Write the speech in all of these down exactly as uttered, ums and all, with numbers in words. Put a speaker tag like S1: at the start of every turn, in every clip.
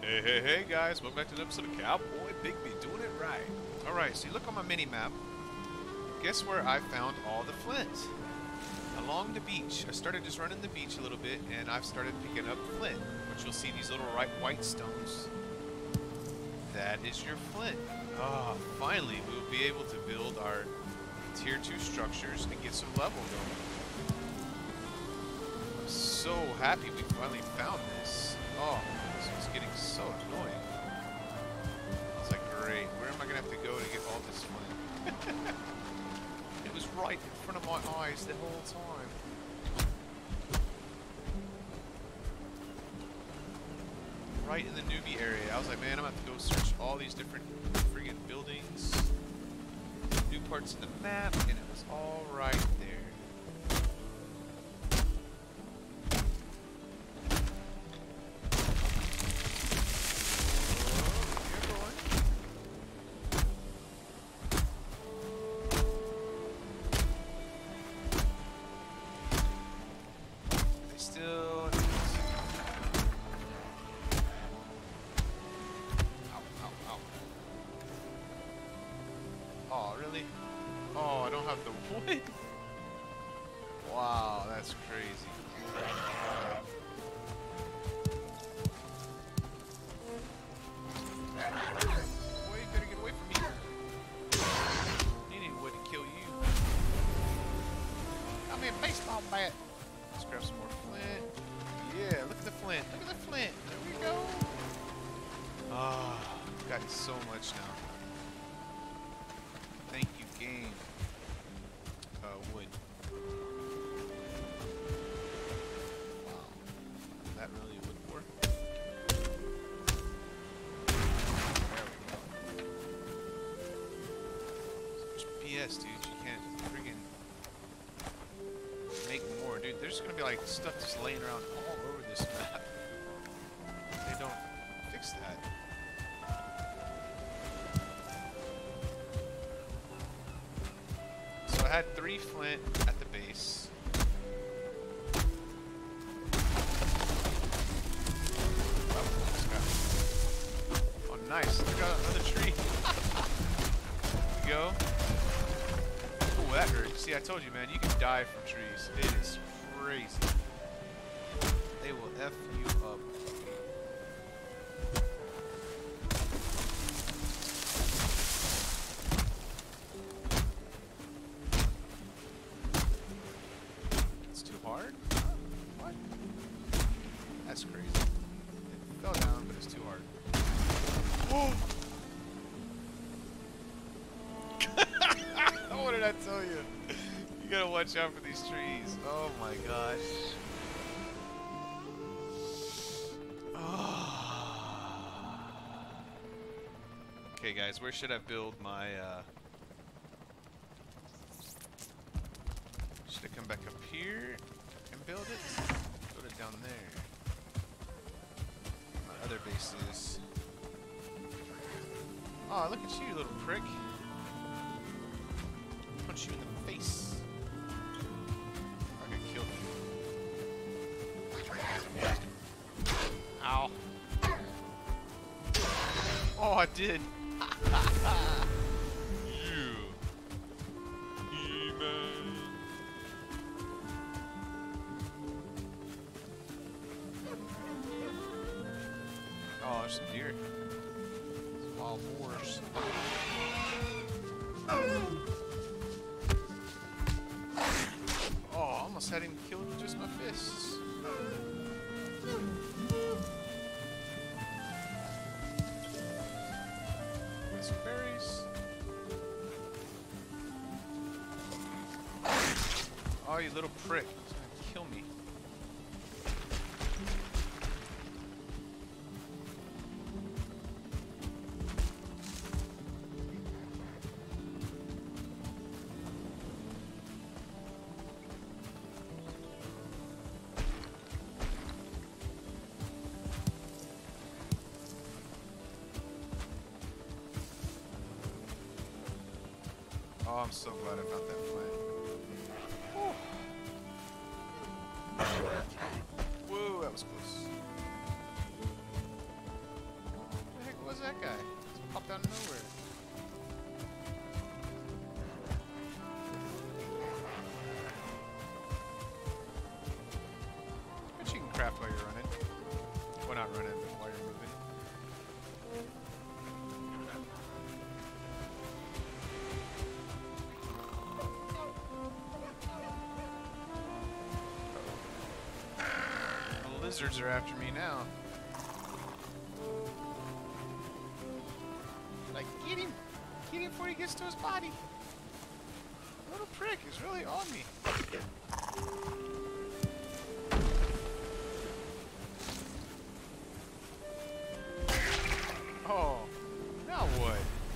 S1: Hey, hey, hey, guys. Welcome back to an episode of Cowboy Bigby doing it right. Alright, so you look on my mini-map. Guess where I found all the flint? Along the beach. I started just running the beach a little bit, and I've started picking up flint. Which you'll see these little right white stones. That is your flint. Ah, oh, finally we'll be able to build our tier two structures and get some level going. I'm so happy we finally found this. Oh, this was getting so annoying. I was like, great, where am I going to have to go to get all this flint? It was right in front of my eyes the whole time. Right in the newbie area. I was like, man, I'm going to have to go search all these different friggin' buildings, new parts of the map, and it was all right there. Oh, really? Oh, I don't have the wood? Wow, that's crazy. Boy, you better get away from me. I need wood to kill you. Come here, baseball bat. Let's grab some more flint. Yeah, look at the flint. Look at the flint. There we go. Ah, oh, got so much now. Thank you, game. Uh, wood. Wow. That really would work. There we go. So much B S, dude. You can't friggin' make more, dude. There's gonna be like stuff just laying around all over this map. They don't fix that. I had three flint at the base. Oh, oh nice. I got another tree. There we go. Oh, that hurt. See, I told you, man, you can die from trees. It is crazy. They will F you up. Hard? What? That's crazy. It fell down, but it's too hard. Oh! What did I tell you? You gotta watch out for these trees. Oh my gosh. Oh. Okay, guys, where should I build my, uh... should I come back up here and build it? Build it down there. My other bases. Oh, look at you, little prick. Punch you in the face. I got killed. Ow. Oh, I did. You. E-man. Oh, there's some deer. Some wild boars. Oh, I almost had him killed with just my fists. Got some berries. Oh, you little prick. He's gonna kill me. Oh, I'm so glad I found that flint. Whoa, that was close. out of nowhere. But you can craft while you're running. Well, not running, but while you're moving. The lizards are after me now. Like, get him! Get him before he gets to his body! Little prick is really on me. Oh, now what?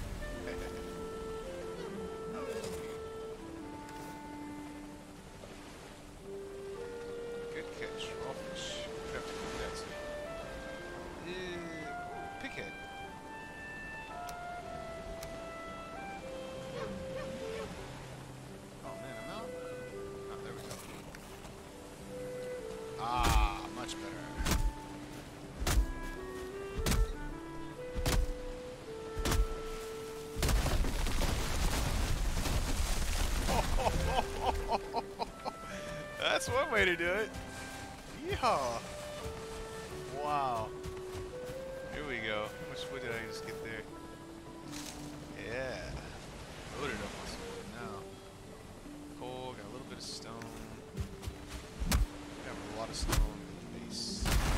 S1: Good catch, raw fish. We have to cook that too. Uh, Pickhead. Oh man, I'm out. Oh, there we go. Ah, much better. That's one way to do it. Yeehaw. Wow. Here we go. How much wood did I just get there? Yeah. Loaded up on some wood now. Coal, got a little bit of stone. Got a lot of stone in the base.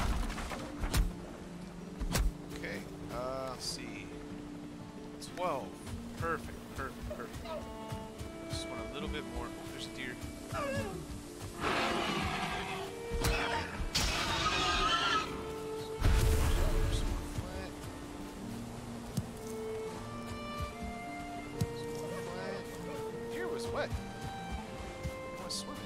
S1: Okay. Uh, let's see. twelve. Perfect, perfect, perfect. Just want a little bit more. Oh, there's a deer. Deer was wet. I was swimming.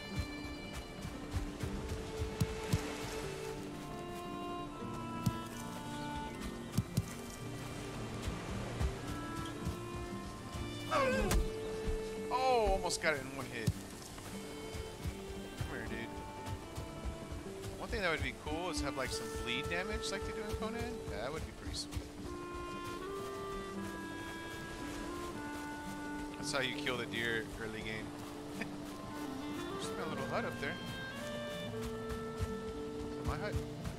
S1: Oh, almost got it in one hit. Come here, dude. One thing that would be cool is have like some bleed damage like they do in Conan. Yeah, that would be pretty sweet. That's how you kill the deer early game. There's my little hut up there. Is that my hut?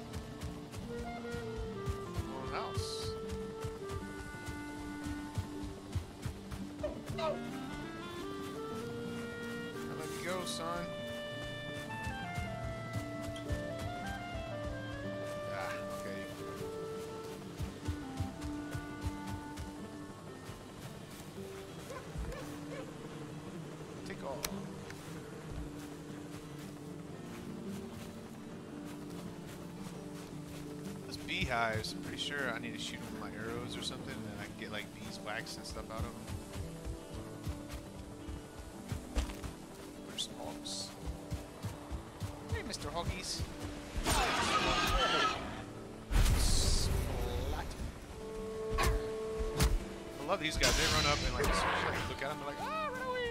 S1: Little house. I'll let you go, son. Ah, okay. Take all. Those beehives, I'm pretty sure I need to shoot them with my arrows or something, and then I can get like beeswax and stuff out of them. There's hogs. Hey, Mister Hoggies. Splat. I love these guys. They run up and like, like look at them. They're like, ah, run away.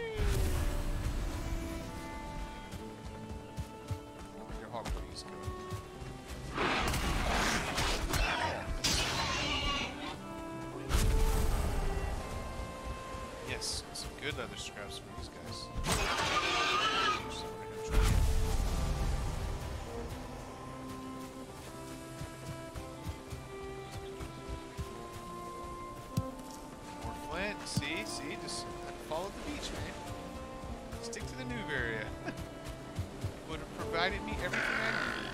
S1: Where'd your hog buddies go? Yes, some good leather scraps from these guys. More flint. See, see, just follow the beach, man. Stick to the noob area. Would have provided me everything I needed.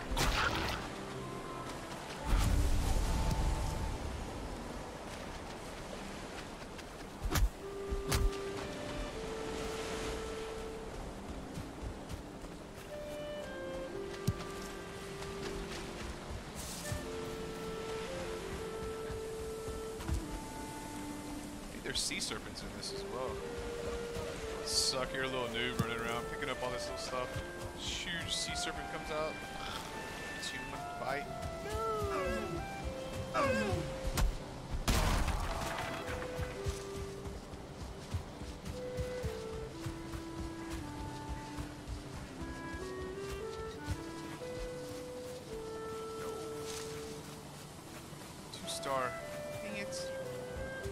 S1: There's sea serpents in this as well. Suck, you're a little noob running around picking up all this little stuff. Huge sea serpent comes out. It's human bite. No. Two star. Dang it.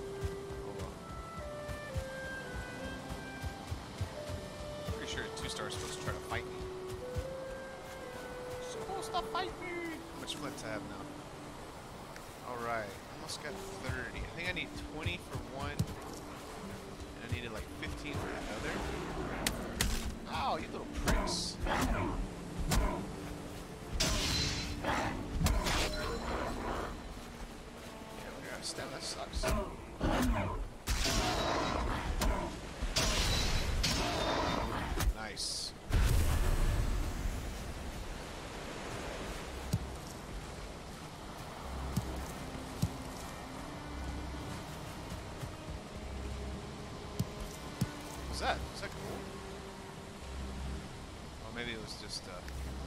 S1: flints I have now? Alright, almost got thirty. I think I need twenty for one. And I needed like fifteen for the other. Oh, you little pricks. Yeah, we got a stem, that sucks. Nice. What's that? Is that cool? Oh, maybe it was just, uh...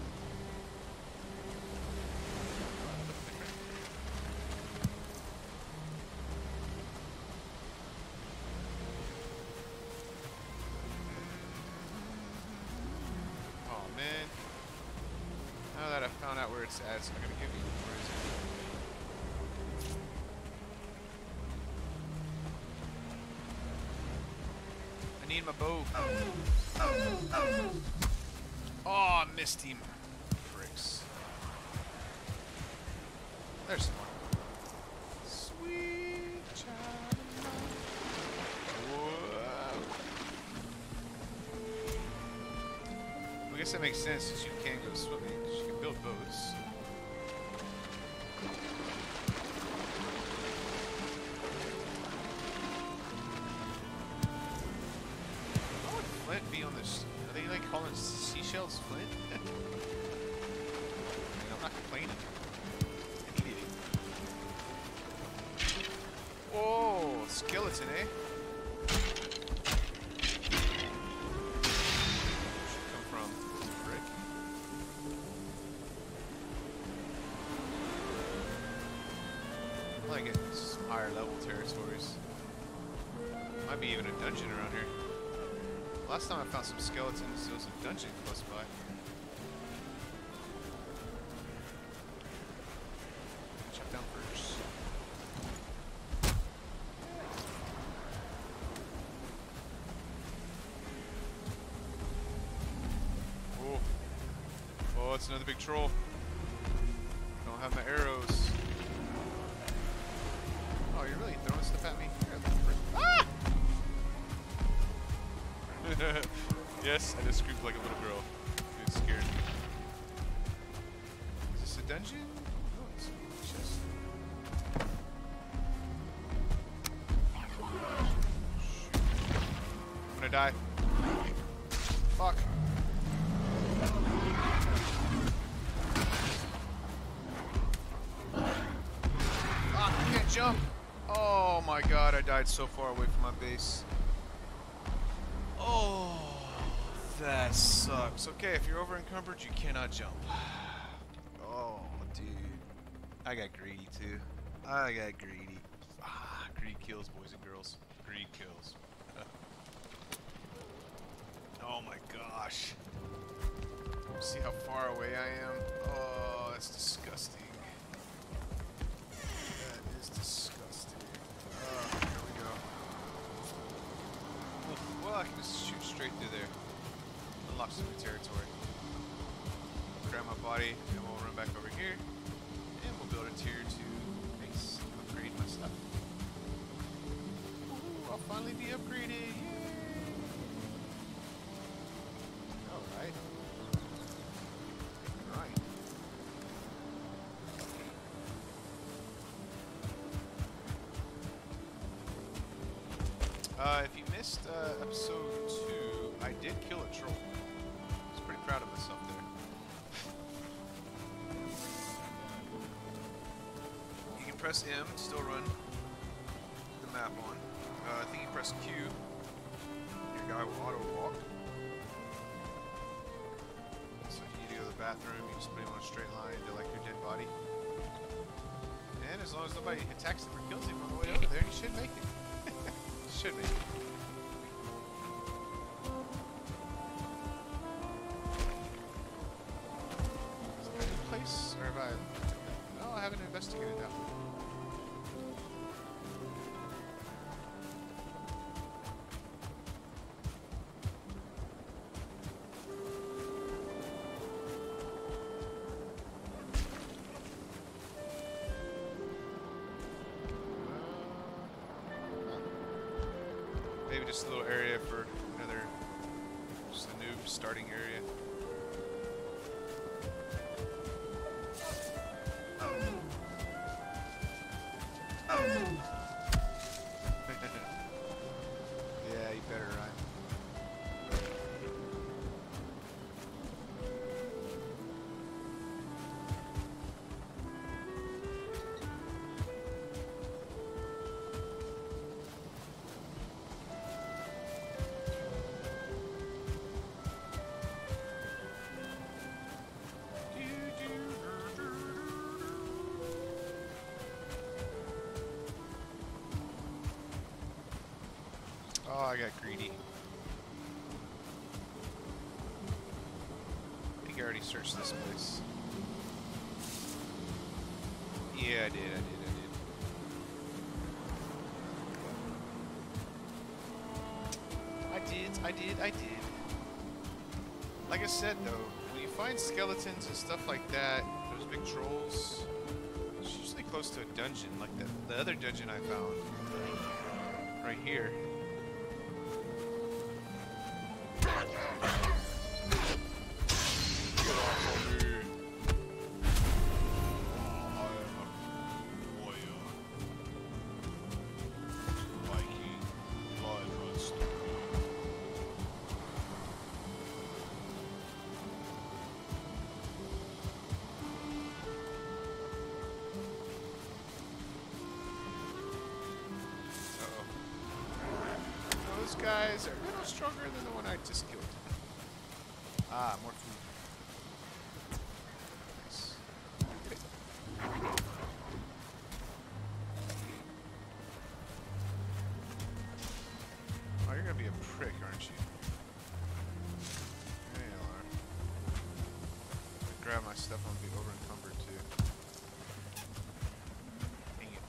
S1: oh, man. Now that I found out where it's at, it's not gonna give me. Where is it? I need my bow. Oh, I missed him. Bricks. There's one. Sweet child of mine. Whoa. I guess that makes sense since you can go swimming, because you can build boats. How would Flint be on this? Are they like calling seashells Flint? I mean, I'm not complaining. An idiot. Oh, skeleton, eh? Like it, some higher level territories. Might be even a dungeon around here. Last time I found some skeletons, there was a dungeon close by. Chop down first. Oh, oh, it's another big troll. Don't have my arrows. Oh, you're really throwing stuff at me? Ah! Yes, I just screamed like a little girl. Dude, scared. Is this a dungeon? Oh, it's a chest. Shoot. I'm gonna die. Fuck. Ah, I can't jump. Oh my god, I died so far away from my base. Oh, that sucks. Okay, if you're over encumbered, you cannot jump. Oh, dude. I got greedy too. I got greedy. Ah, greed kills, boys and girls. Greed kills. Oh my gosh. See how far away I am? Oh, that's disgusting. That is disgusting. Oh, here we go. Well, I can just shoot straight through there. Unlock some new territory. Grab my body, and we'll run back over here. And we'll build a tier two base. Upgrade my stuff. Ooh, I'll finally be upgraded. Yay! Alright. Right. Uh, if you missed uh, episode two, I did kill a troll. I was pretty proud of myself there. You can press M to still run the map on. Uh, I think you press Q, your guy will auto walk. So if you need to go to the bathroom, you just put him on a straight line to like your dead body. And as long as nobody attacks him or kills him on the way over there, he should make it. Should be. Is it a new place? Or have I... No, I haven't investigated that one. maybe just a little area for another, just a noob starting area. Yeah, you better run. Oh, I got greedy. I think I already searched this place. Yeah, I did, I did, I did. I did, I did, I did. Like I said though, when you find skeletons and stuff like that, those big trolls, it's usually close to a dungeon, like the, the other dungeon I found. Right here. Guys are a little stronger than the one I just killed. Ah, more food. Nice. Oh, you're gonna be a prick, aren't you? There you are. Grab my stuff, I'm gonna be over encumbered too. Dang it.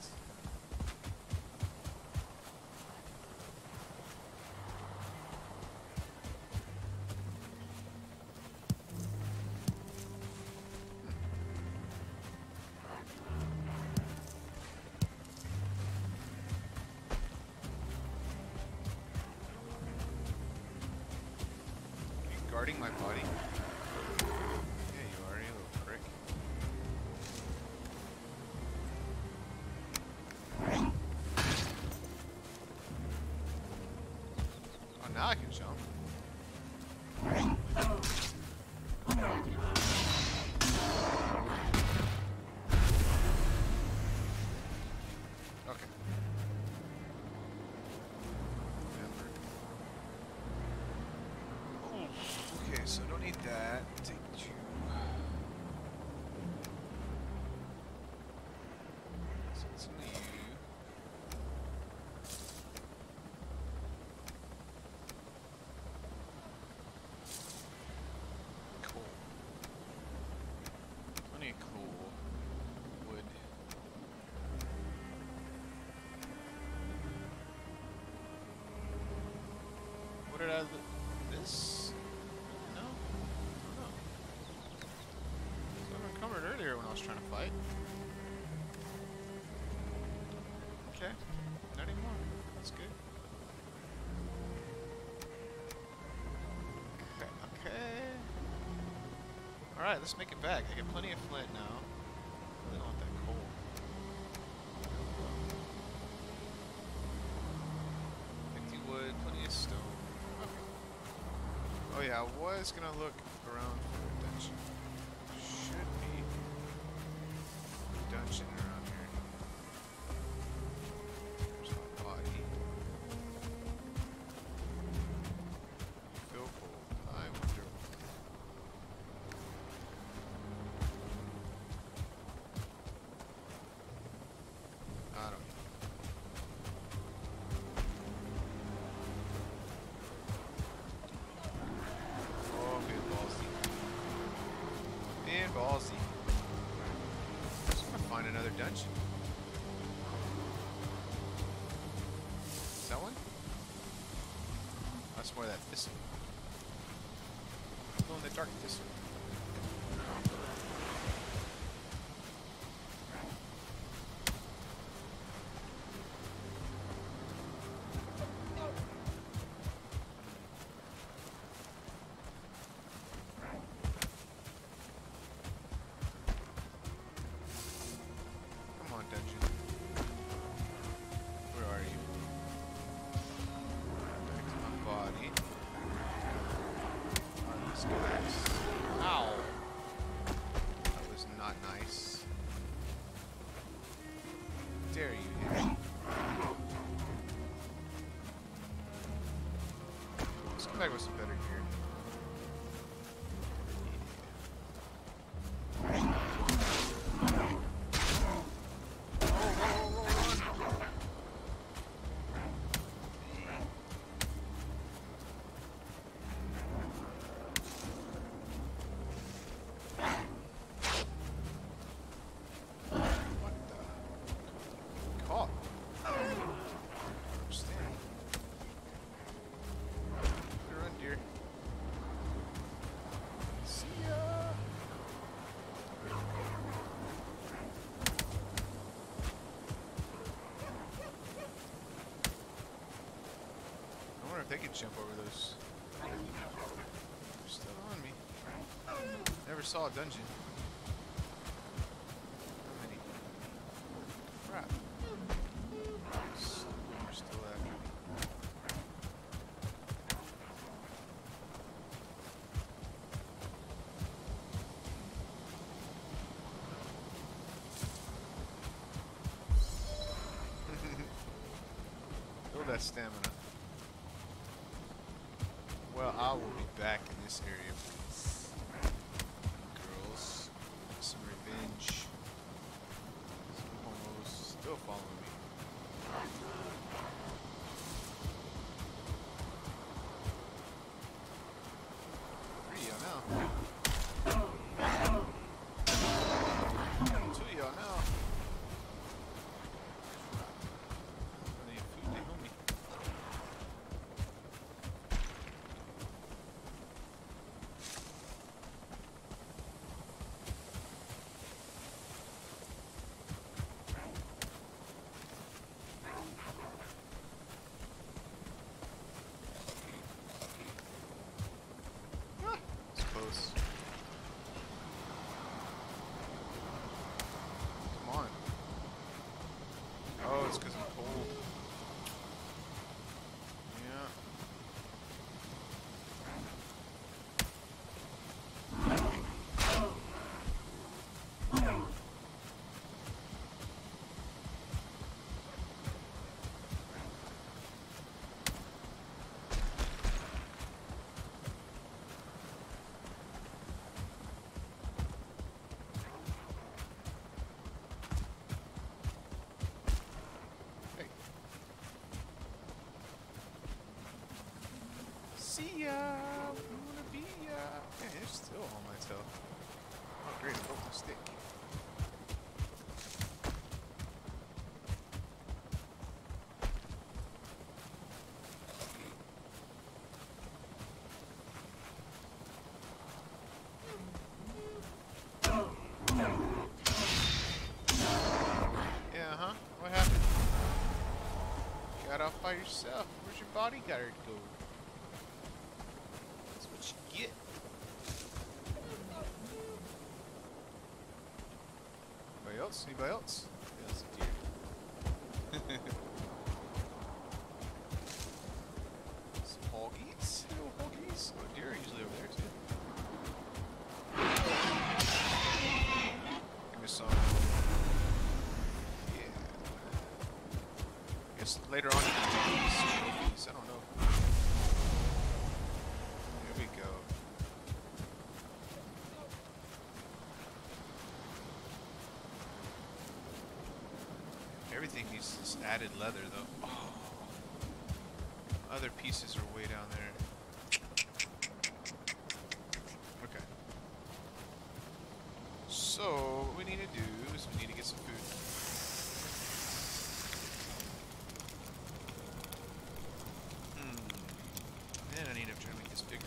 S1: Guarding my body? Yeah, you are, you little prick. Oh, now I can jump. Okay. Okay, so don't need that. Take two. So it's only you. Cool. Plenty of cool wood. What did I do? This? Earlier when I was trying to fight. Okay, not anymore. That's good. Okay, okay. Alright, let's make it back. I get plenty of flint now. I really don't want that coal. fifty wood, plenty of stone. Okay. Oh yeah, I was gonna look around for a dungeon. Should be dungeon around here. There's my body. Feel cold. I wonder. I don't know. Oh, being ballsy. Being ballsy. Find another dungeon. Is that one? That's more that thistle. Glow in the dark thistle. back with some better gear. They could jump over those. They're still on me. Never saw a dungeon. How many? Crap. They're still after me. Build that stamina. Well, I will be back in this area, please. Girls, some revenge. Some homos still following me. Three of y'all now. Two of y'all now. I need food, they know me. Come on. Oh, it's because I'm cold. Yeah. See ya! We wanna be ya! Man, it's still on my tail. Oh, great, I broke my stick. Yeah, huh? What happened? Got off by yourself. Where's your bodyguard go? Get. Anybody else? Anybody else? Yeah, that's a deer. Some hoggies. Little hoggies. Oh, deer are usually over there too. Give me some. Yeah. I guess later on you can take these trophies. I don't know. There we go. Everything needs this added leather, though. Oh. Other pieces are way down there. Okay. So, what we need to do is we need to get some food. Hmm. And I need to try to make this bigger.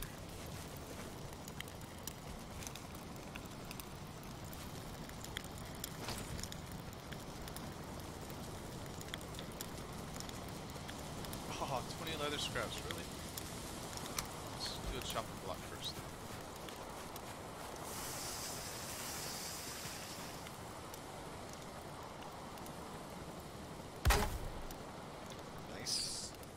S1: Oh, twenty leather scraps, really? Let's do a chopping block first. Nice.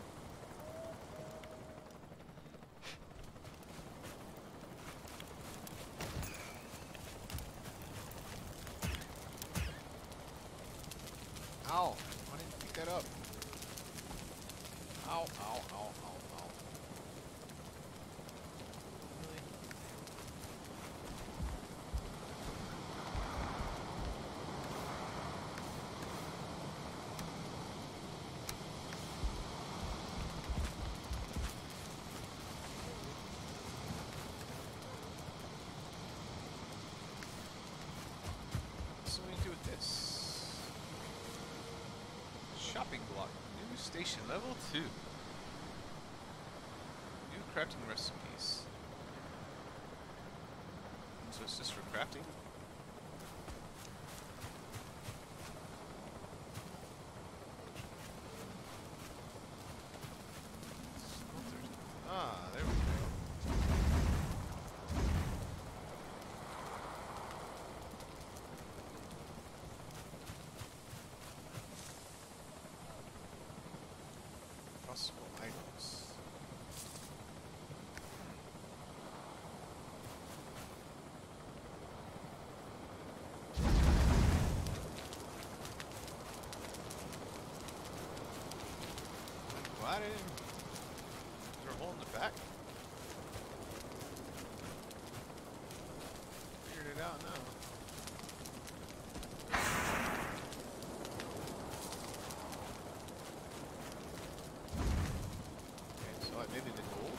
S1: Ow! Why didn't you pick that up? Ow, ow, ow, ow, ow. chopping block. New station level two. New crafting recipes. So it's just for crafting. Ah, there we go. Possible items. Glad I didn't. Is there a hole in the back? Figured it out now. Maybe the gold?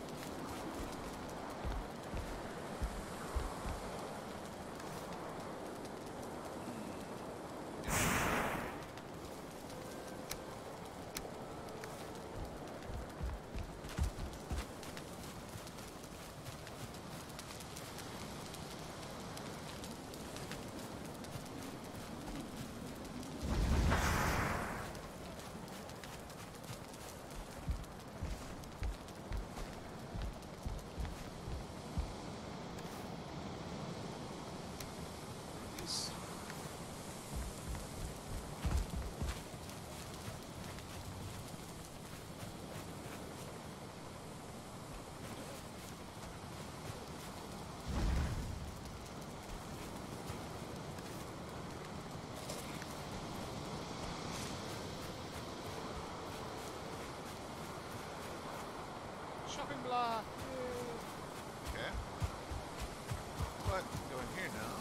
S1: Shopping block! Yay. Okay. But, go in here now.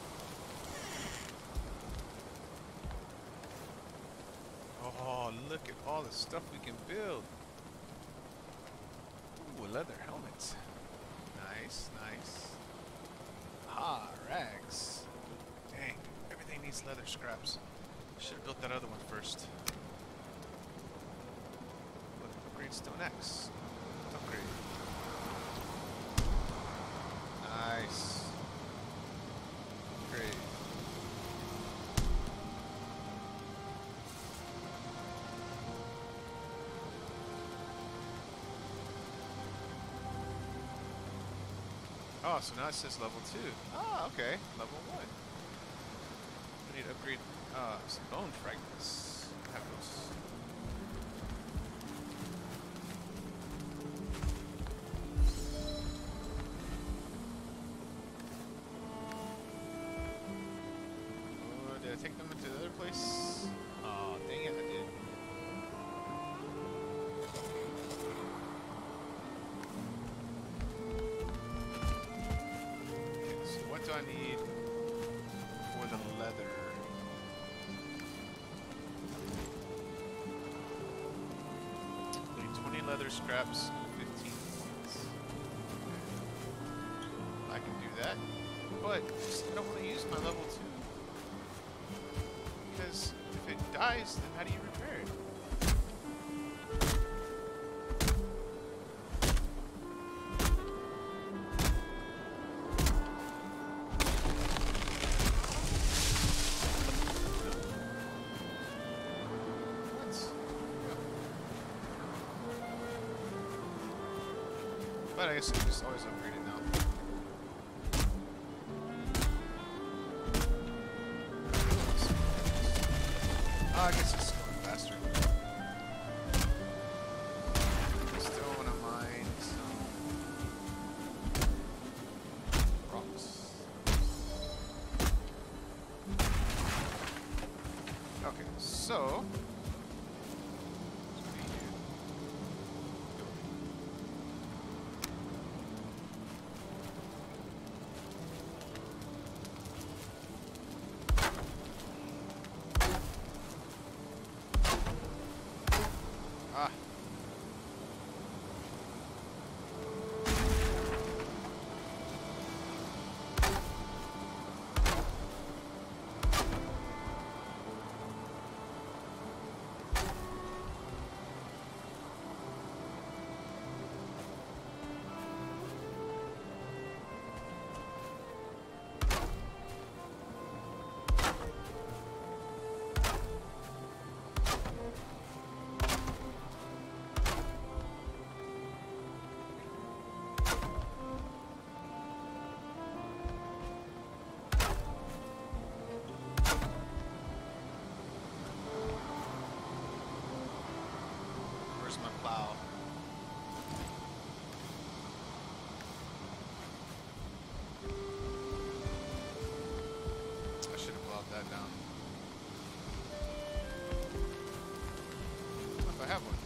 S1: Oh, look at all the stuff we can build. Ooh, leather helmet. Nice, nice. Ah, rags. Dang, everything needs leather scraps. Should have built that other one first. Look, upgrade stone X. Upgrade. Nice. Great. Oh, so now it says level two. Ah, okay. Level one. We need to upgrade uh, some bone fragments. Have those. Oh, did I take them into the other place? Oh, dang it, I did. What do I need for the leather? I need twenty leather scraps, fifteen points. I can do that, but I don't want to use my level two. Because if it dies, then how do you repair it? But I guess I can just always upgrade it now. Oh, I guess it's going faster. Still want to mine some rocks. Okay, so... Ah. snowplow. I should have plowed that down. If I have one.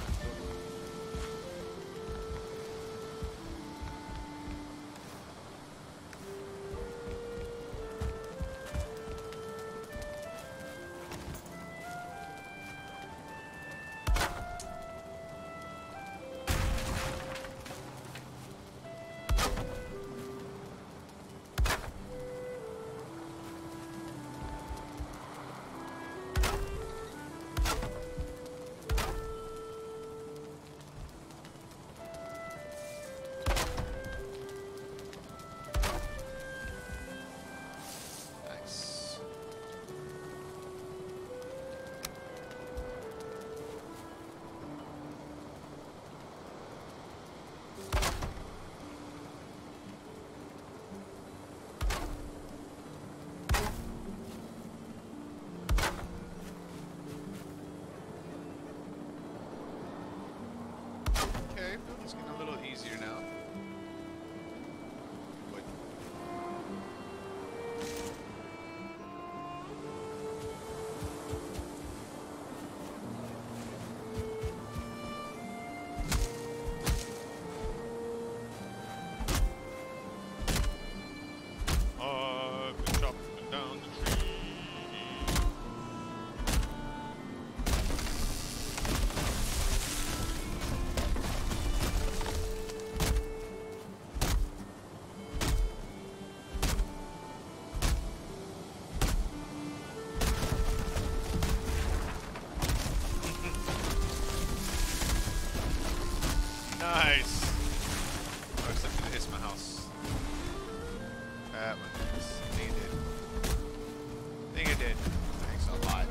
S1: Okay, building's getting a little easier now. What? I've been chopping down the tree. Nice! Oh, except it hits my house. That one hits. I think it did. I think it did. Thanks a lot.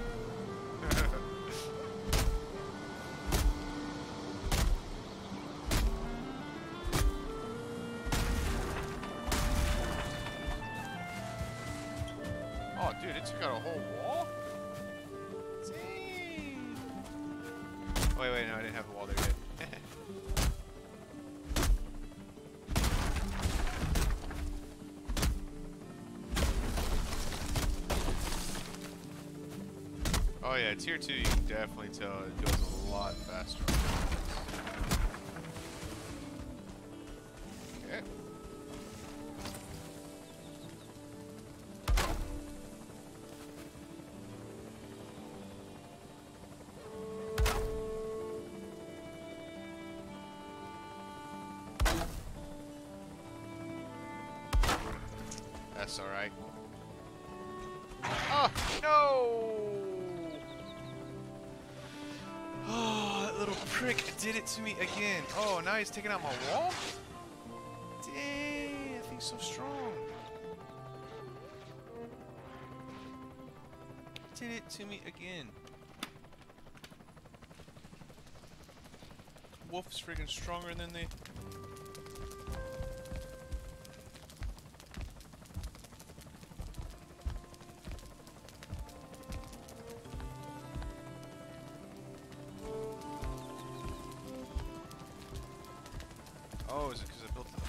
S1: Oh, dude, it took out a whole wall? Dang! Oh, wait, wait, no, I didn't have a wall there yet. Oh yeah, tier two you can definitely tell it goes a lot faster. Okay. That's alright. Oh, no! Oh, that little prick did it to me again. Oh, now he's taking out my wall? Dang, that thing's so strong. Did it to me again. Wolf's freaking stronger than they... Oh, is it because I built it?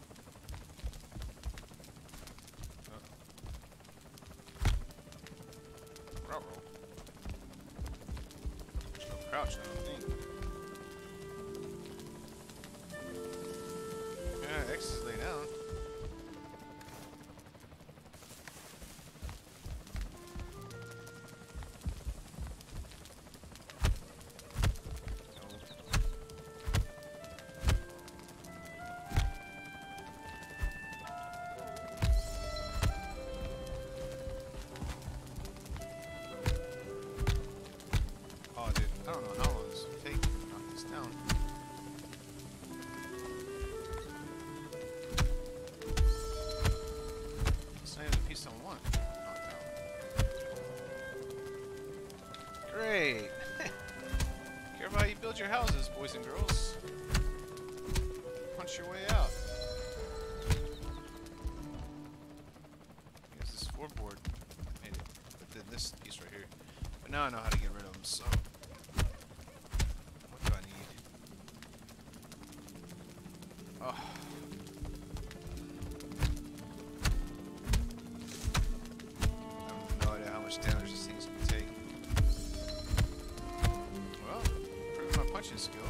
S1: Uh-oh. Route roll. There's no crouch now, I think. Yeah, X is lay down. I don't know how long this will take to knock this down. It's not even a piece I want knocked down. Great! Care about how you build your houses, boys and girls. Punch your way out. I guess this floorboard made it. But then this piece right here. But now I know how to get rid of them, so... What do I need? Oh. I have no idea how much damage this thing's gonna take. Well, improving my punching skill.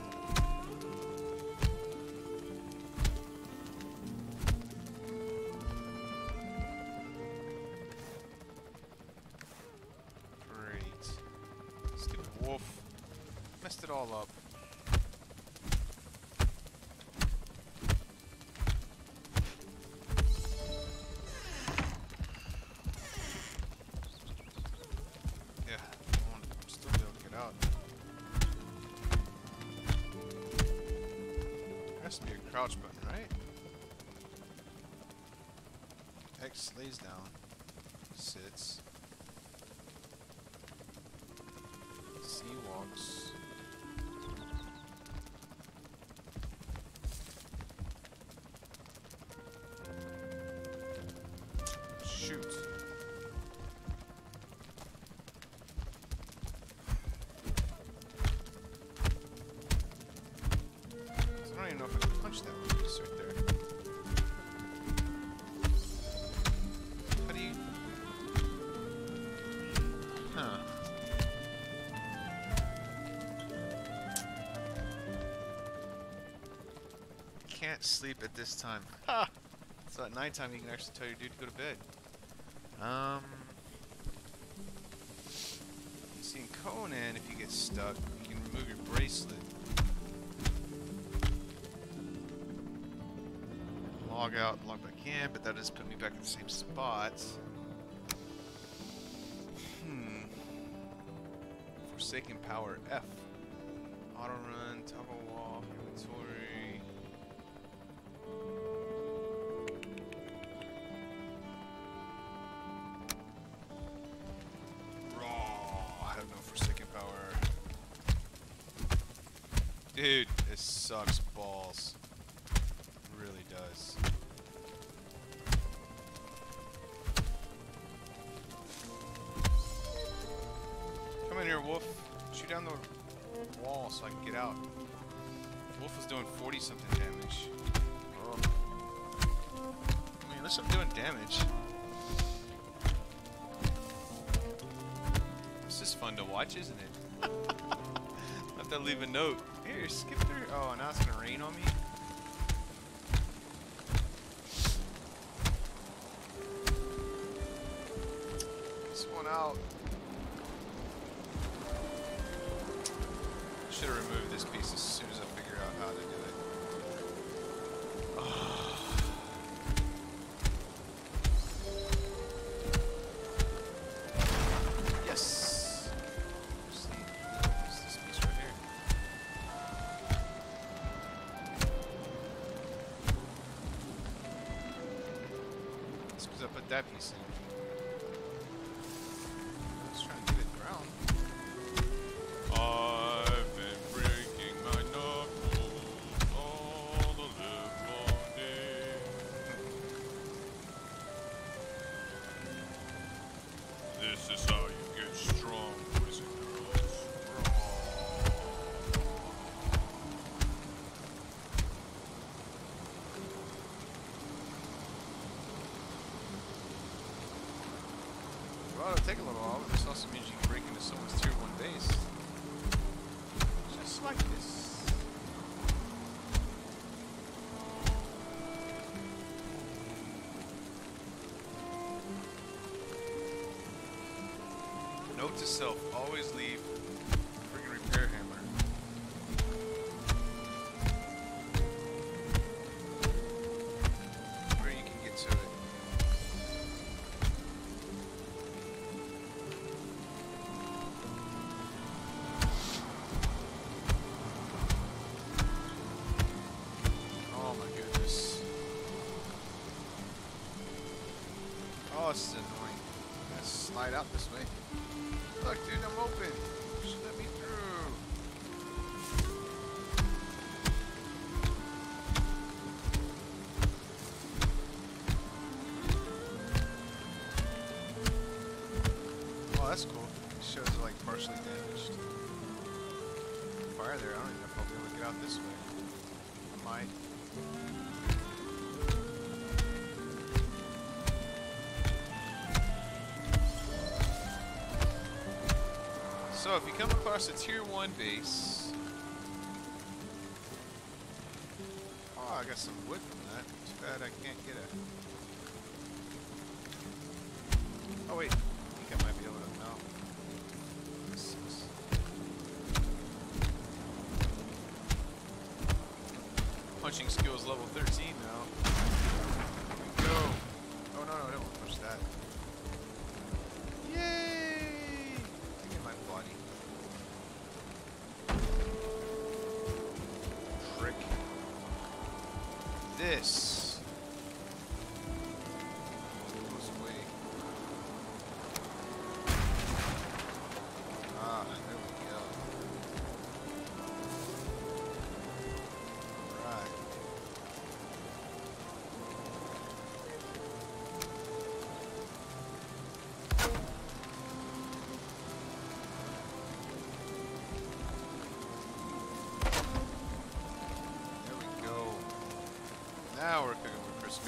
S1: Great. Stupid wolf. Messed it all up. Has to be a crouch button, right? X lays down, sits, C walks, shoot. I don't even know if I can punch that one piece right there. How do you... Huh. Can't sleep at this time. Ha! So at nighttime you can actually tell your dude to go to bed. Um... You see in Conan, if you get stuck, you can remove your bracelet. Log out, log back in, but that doesn't put me back in the same spot. Hmm. Forsaken power F. Auto run, toggle wall, inventory. Raw. I have no forsaken power. Dude, this sucks balls. Really does. Come in here, Wolf. Shoot down the wall so I can get out. Wolf is doing forty something damage. Oh. I mean, unless I'm doing damage. This is fun to watch, isn't it? I have to leave a note. Here, skip through. Oh, now it's gonna rain on me. Out. Should have removed this piece as soon as I figure out how to do it. Oh. Yes. See, it's this piece right here. It's because I put that piece in. I've been breaking my knuckles all the livelong day. This is how you get strong, boys and girls. Well, it'll take a little while, but this also means you can break into someone's tier one base. Just like this. Note to self, always leave a freaking repair hammer. Where you can get to it. Oh my goodness. Oh, this is annoying. Let's slide out this way. Look, dude, I'm open. Just let me through. Oh, that's cool. It shows it like partially damaged. Fire there. I don't even know if I'll be able to get out this way. I might. So if you come across a tier one base, oh, I got some wood from that. Too bad I can't get it. Oh wait, I think I might be able to. No. This is... Punching skills level thirteen now. Here we go. Oh no, no, I don't want to push that. Yay! Give me my body. Trick. This goes away. Ah, there we go. Right. There we go. Now we're cooking with Crisco.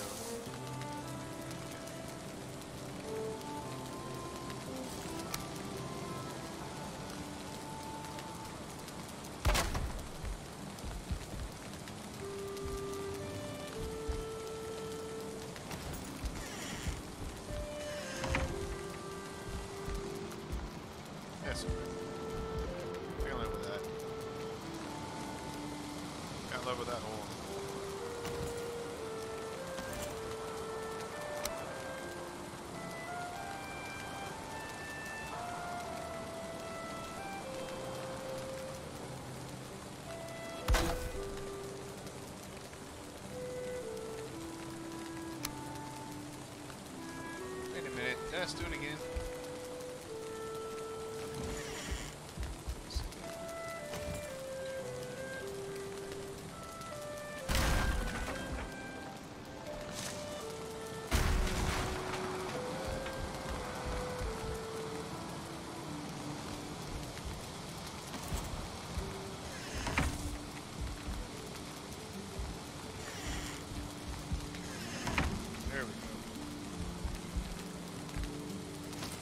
S1: Yes, sir. Can't live with that. Can't live with that hole. Wait a minute. Let's do it again. There we go.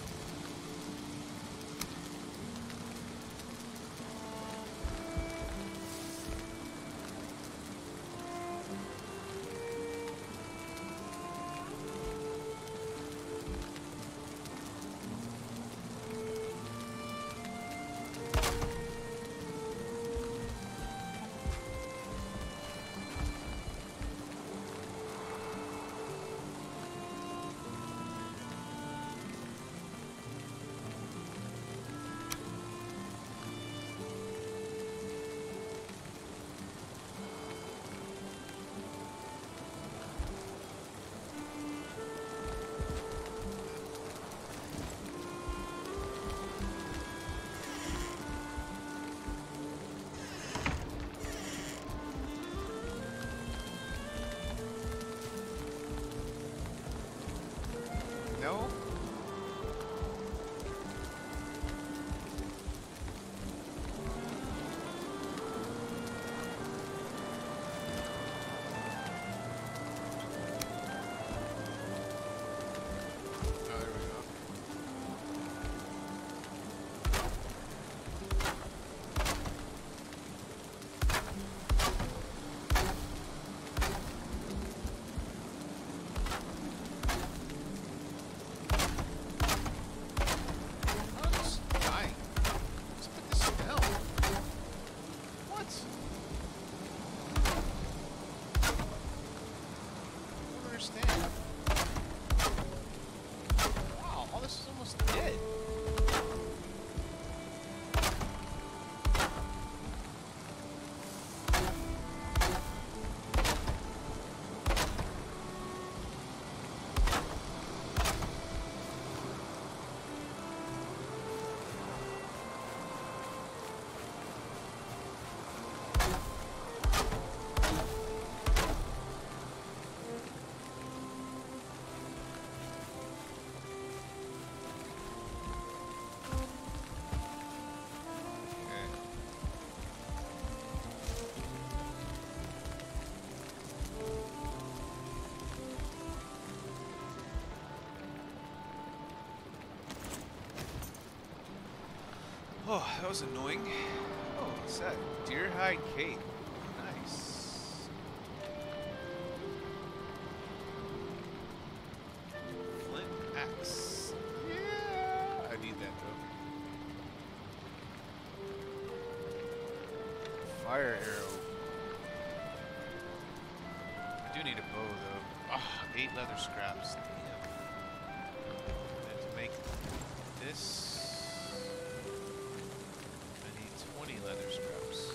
S1: Oh, that was annoying. Oh, what's that? Deer hide cape. Nice. Flint axe. Yeah! I need that though. Fire arrow. I do need a bow though. Ah, oh, eight leather scraps. Damn. And to make this, I need twenty leather scraps.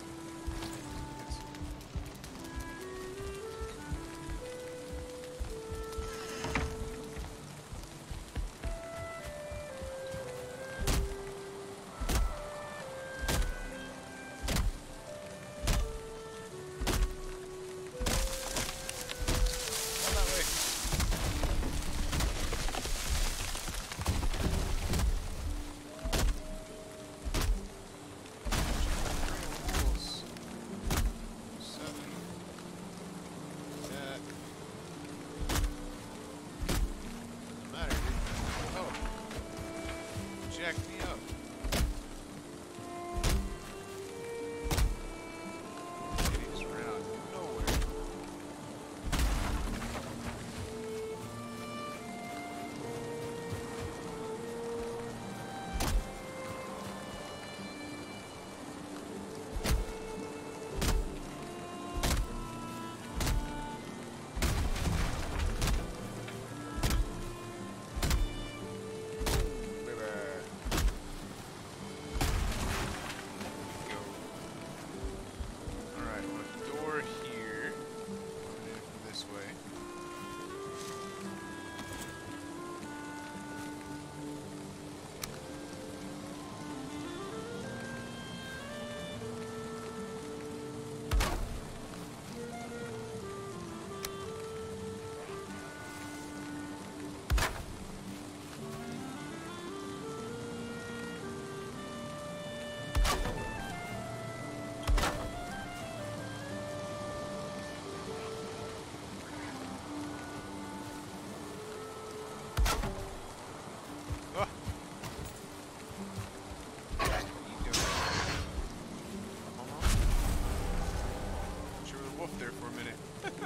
S1: There for a minute.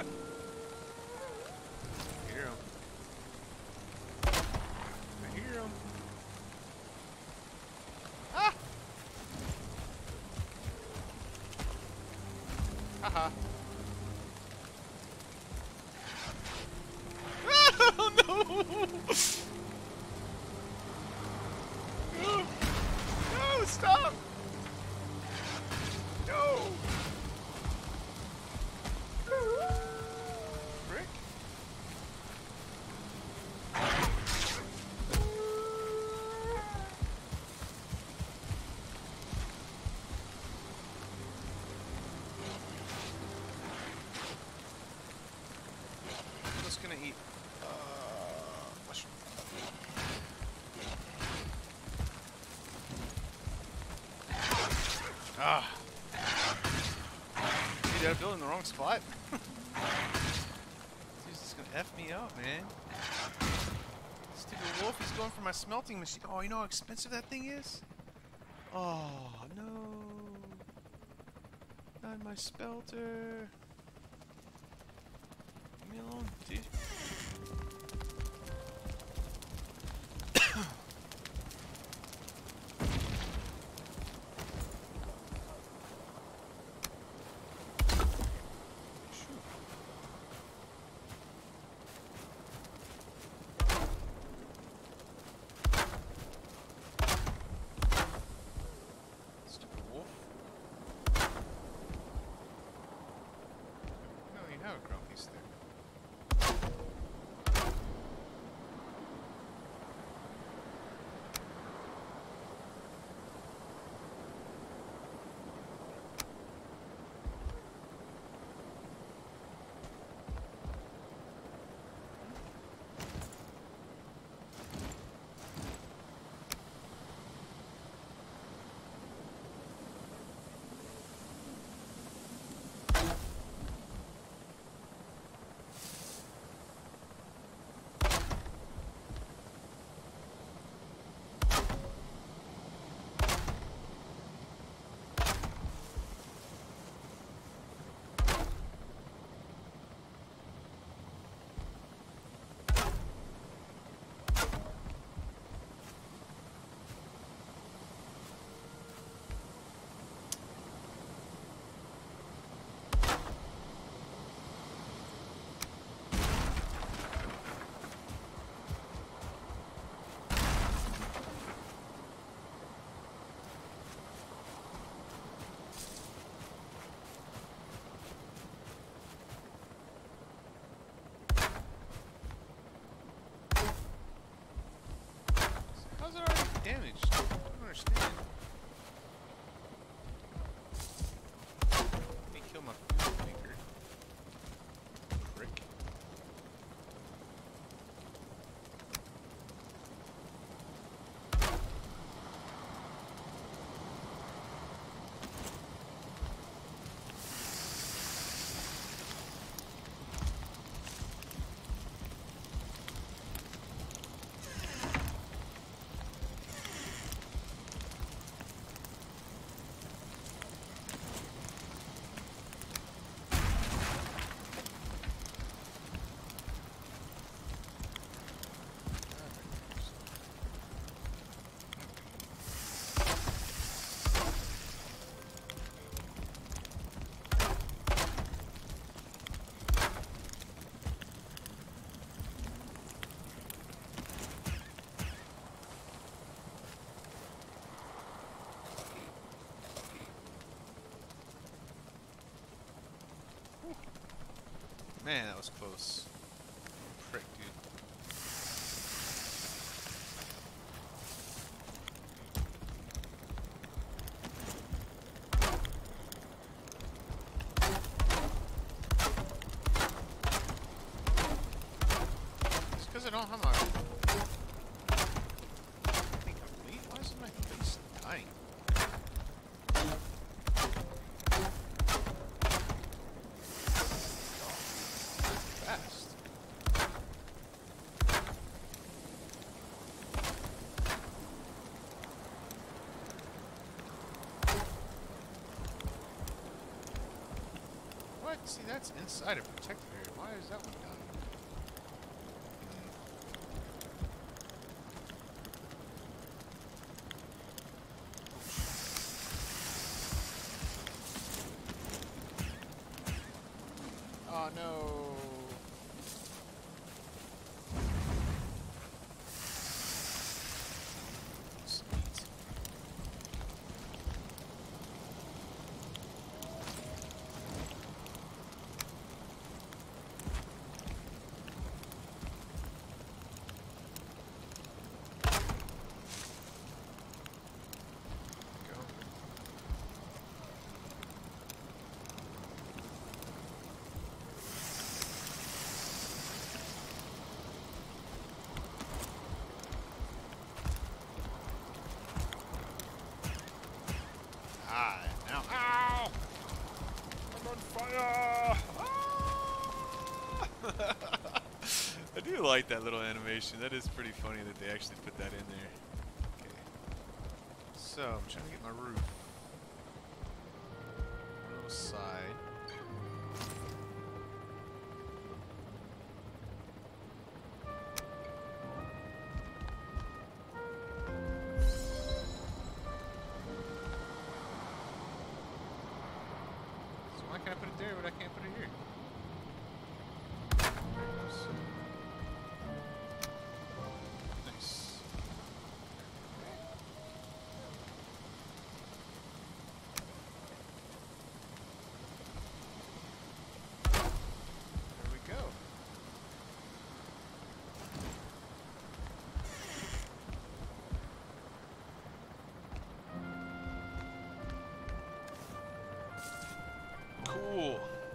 S1: I hear him. I hear him. Ah! Haha. Oh no! No! No! Stop! No! Frick. I'm just gonna eat uh, mushroom. Ah. Did I build in the wrong spot? He's just gonna F me up, man. Stupid wolf, he's going for my smelting machine. Oh, you know how expensive that thing is? Oh, no. Not my spelter. Leave me alone, dude. Man, that was close. Prick, dude. It's because I don't have my... Thing complete? Why isn't my face dying? Fast. What? See, that's inside a protected area. Why is that one done? Oh no. Sweet. Go. Ah, now. Ow! I'm on fire! Ah! I do like that little animation. That is pretty funny that they actually put that in there. Okay. So, I'm trying to get my roof. On the side. So why can't I put it there, but I can't put it here? There it goes. Nice. There we go. Cool.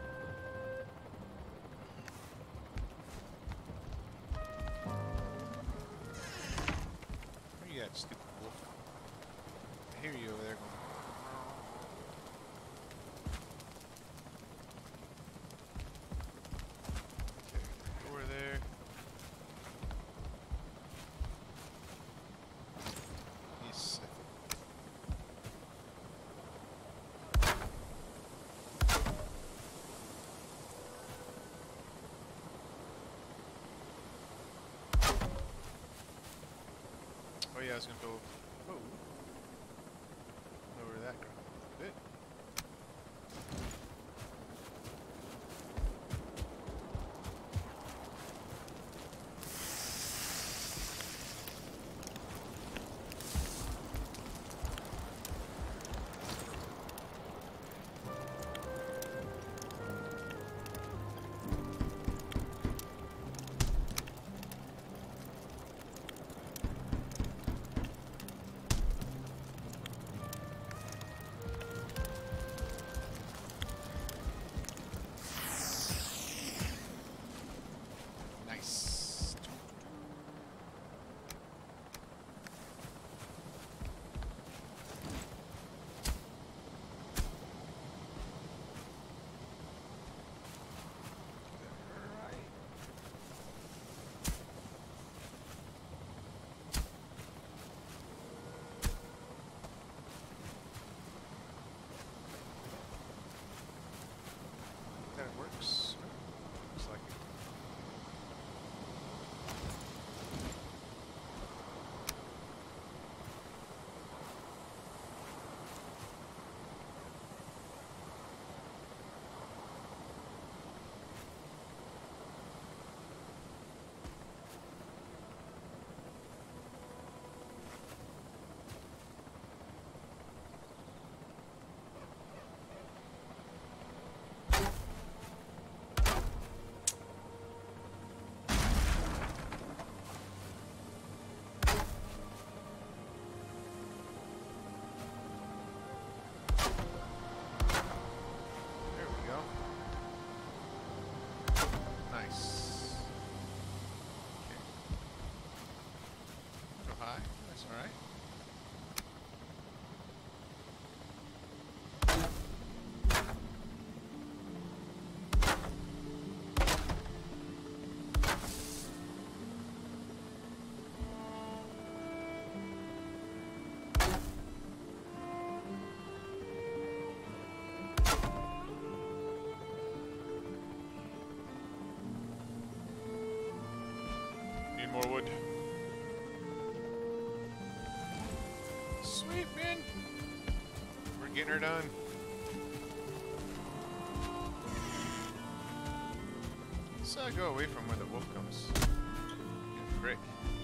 S1: Where you at, stupid wolf? I hear you over there going. Okay, door there. Yes. Oh yeah, I was gonna go. Oh. Over that ground a bit. alright. Need more wood. Sweet, man. We're getting her done. So I go away from where the wolf comes. Frick.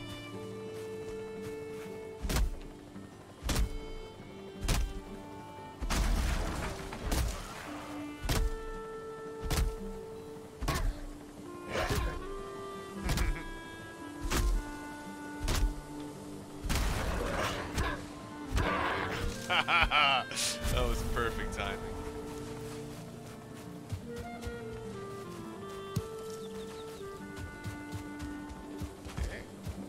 S1: That was perfect timing. Okay.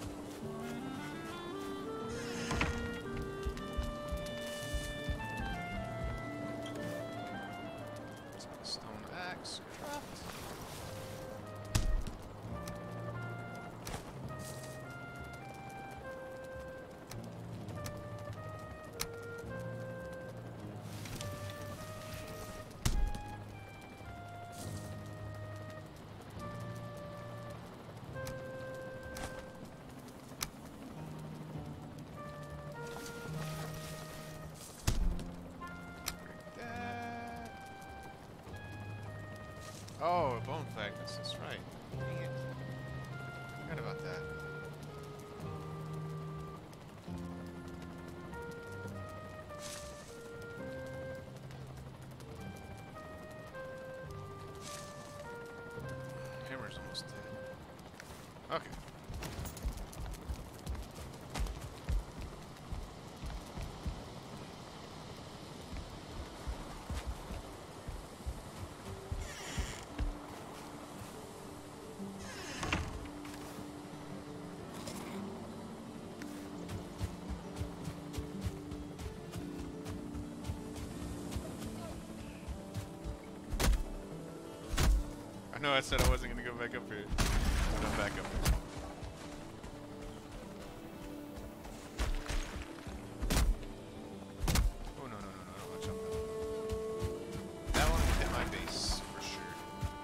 S1: Stone axe craft. Oh, a bone fragments, that's right. Dang it. Forgot about that. Hammer's almost dead. Okay. No, I said I wasn't gonna go back up here. But I'm back up here. Oh no no no no! Watch out! That one hit my base for sure.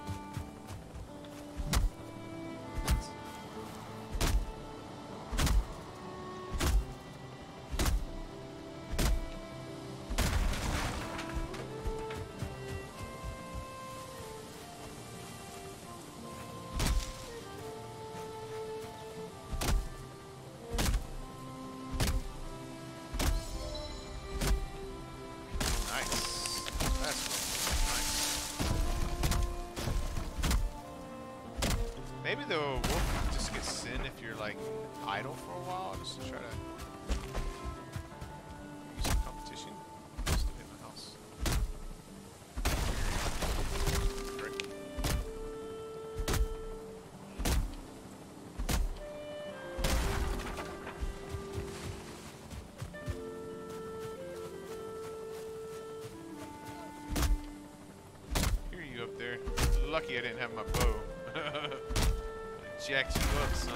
S1: Maybe the wolf just gets sin if you're like idle for a while, just to try to use some competition. Just to hit my house. Frick. Hear you up there. Lucky I didn't have my bow. Jacked you up, son.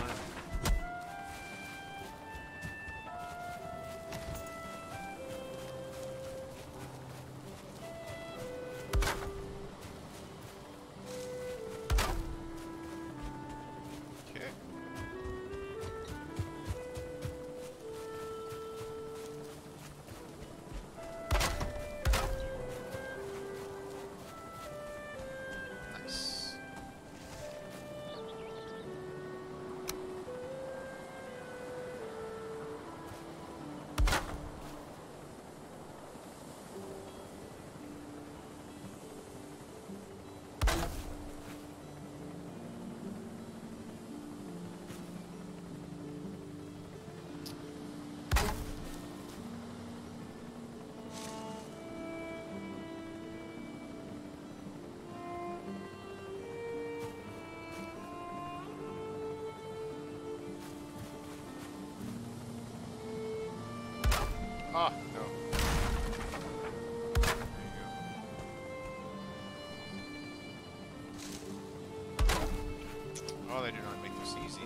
S1: Okay. Nice. Ah, no. There you go. Oh, they do not make this easy.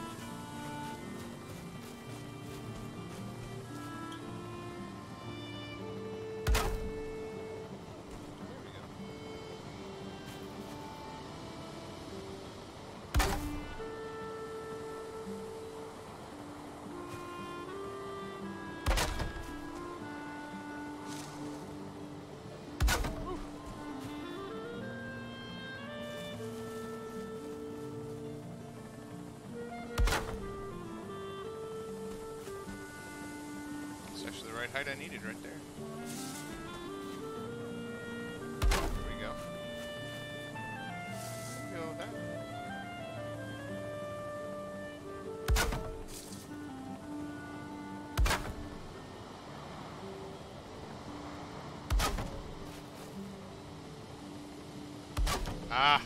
S1: Actually, the right height I needed right there. There we go. There we go, that. Ah!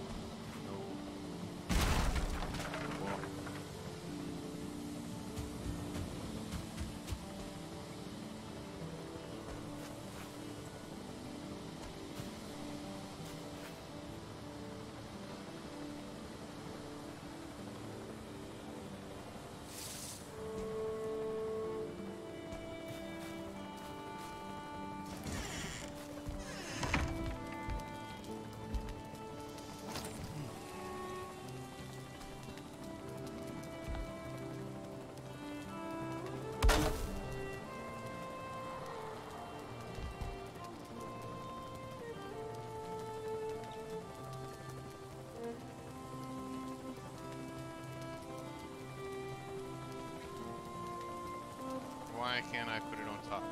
S1: Why can't I put it on top?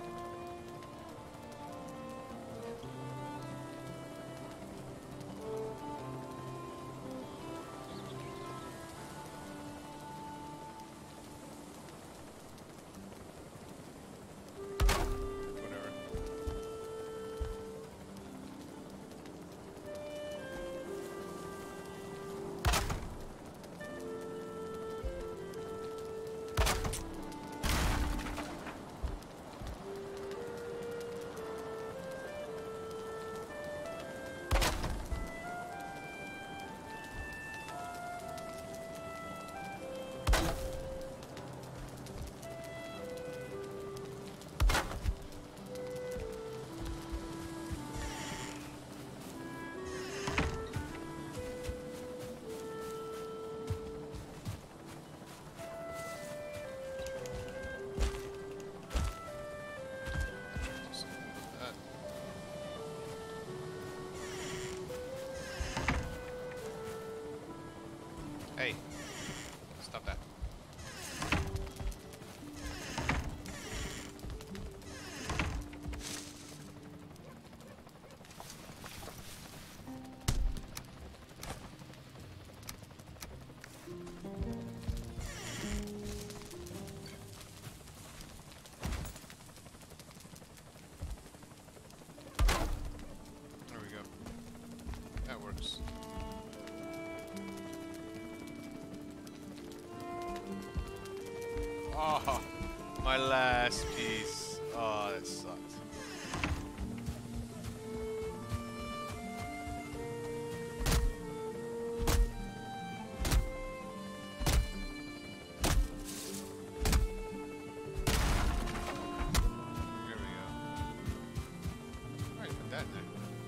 S1: Hey, stop that. There we go. That works. Oh, my last piece. Oh, that sucked. There we go. Alright, put that in there.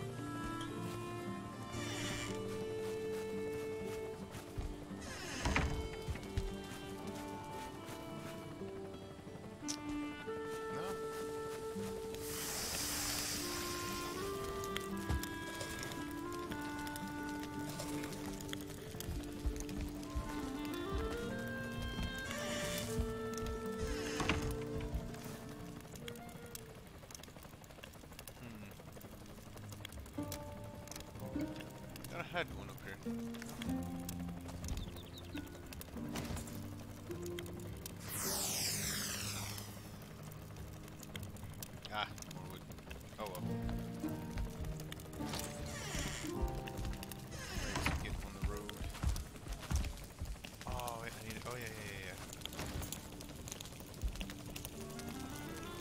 S1: I had one up here. Ah, more wood. Oh well. Let's get on the road. Oh, wait, I need it. Oh, yeah, yeah, yeah,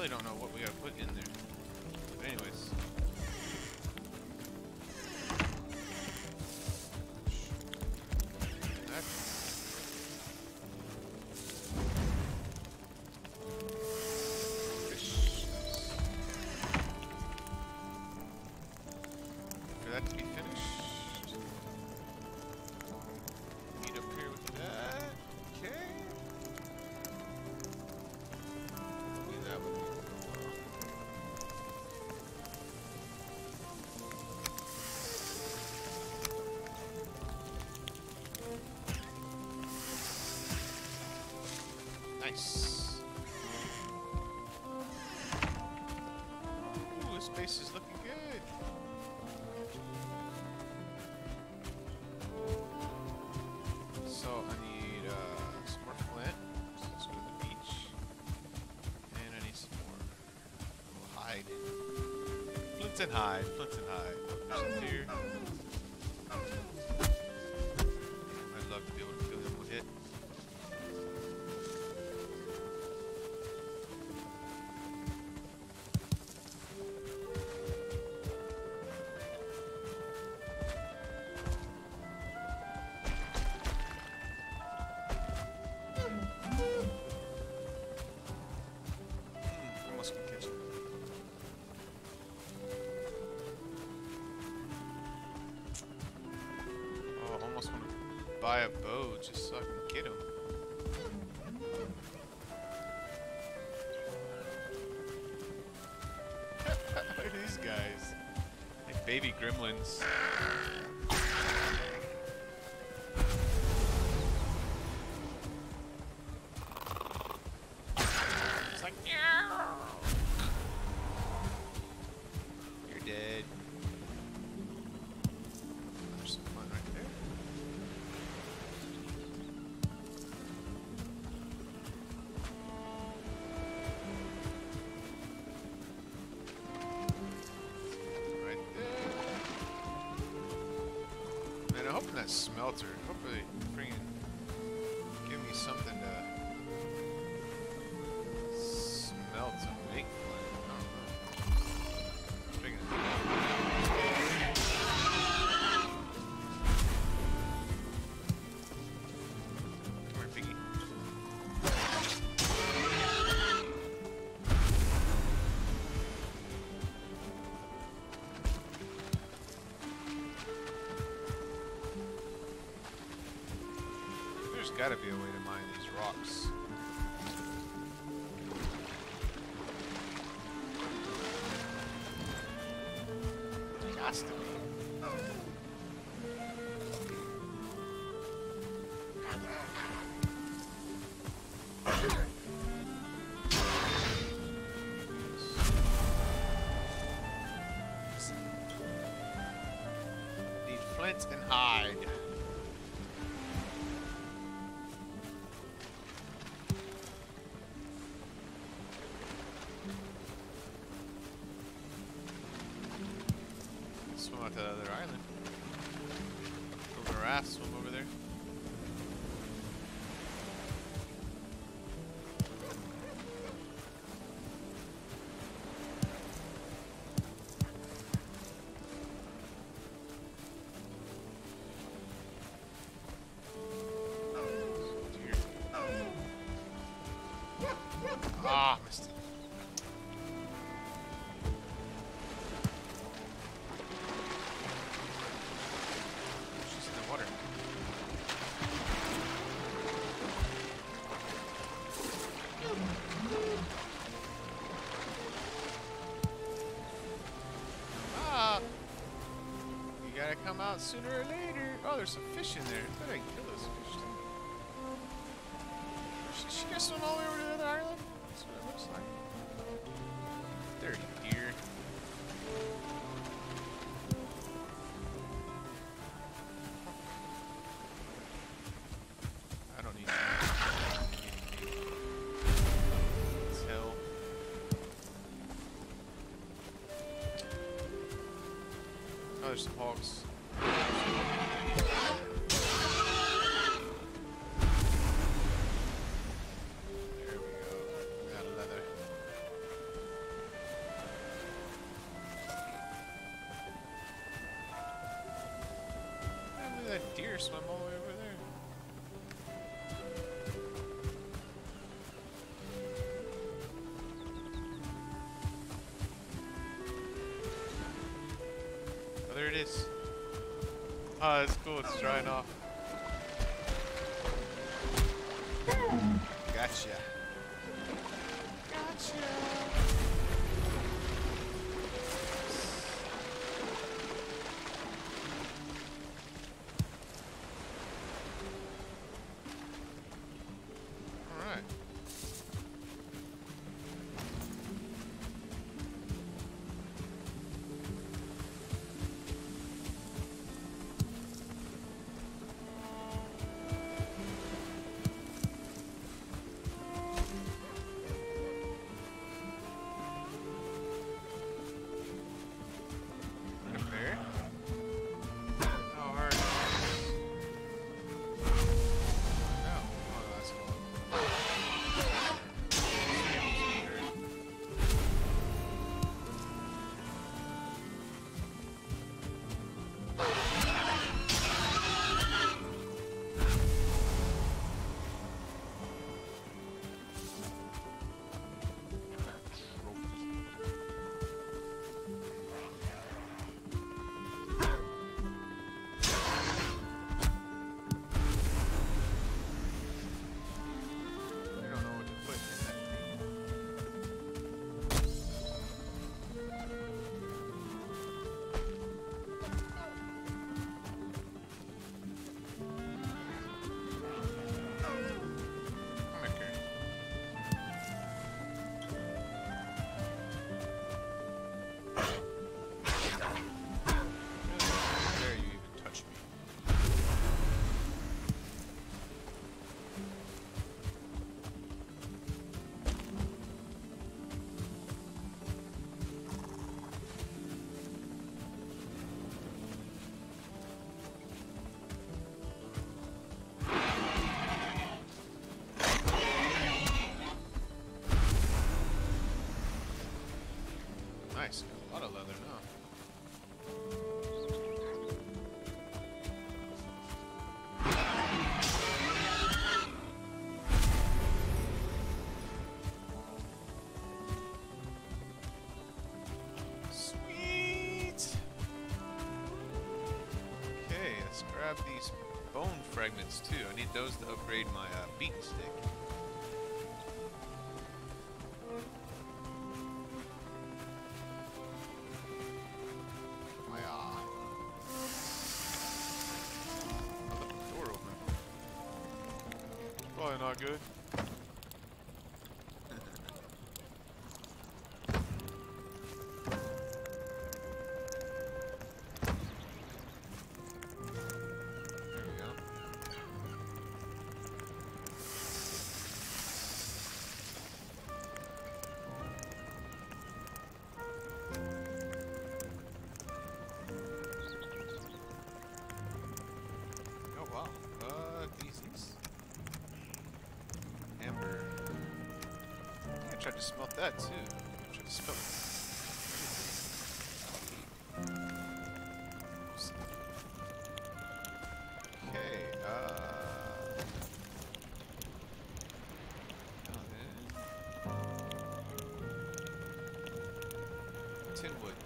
S1: really don't know what we gotta put in there. But anyways. That to be finished. Meet up here with that. Okay. Maybe that would be well. Nice. Ooh, this space is looking good. So I need uh, some more flint. So let's go to the beach. And I need some more. A little hide. Flint and hide. Flint and hide. There's a deer. I'd love to be able to kill him with it. Buy a bow just so I can get him. Look at these guys. Like baby gremlins. It's like, you're dead. There's some fun right there. I'm hoping that smelter, hopefully bringing, give me something to smelt to make flint. I don't know. Bringing it down. Come here, piggy. There's gotta be a way to mine these rocks. There has to be. Need flint and hide. Swim out to the other island. Build a raft, swim over there. Ah, missed it. She's in the water. Ah! You gotta come out sooner or later. Oh, there's some fish in there. I thought I could kill those fish. Should she just swim all the way over to the other island? That's what it looks like. Dirty deer. I don't need anything. Tell. Oh, there's some hogs. There we go. Got leather. deer swim all the way over there. Oh, there it is. Oh, that's cool. It's drying off. Gotcha. Gotcha. Nice, got a lot of leather now. Sweet! Okay, let's grab these bone fragments too. I need those to upgrade my uh, beaten stick. Probably not good. There we go. Oh wow. Uh, these these. Amber. I think I tried to smelt that too. I tried to smelt it. Okay, uh. Now then. Tin wood.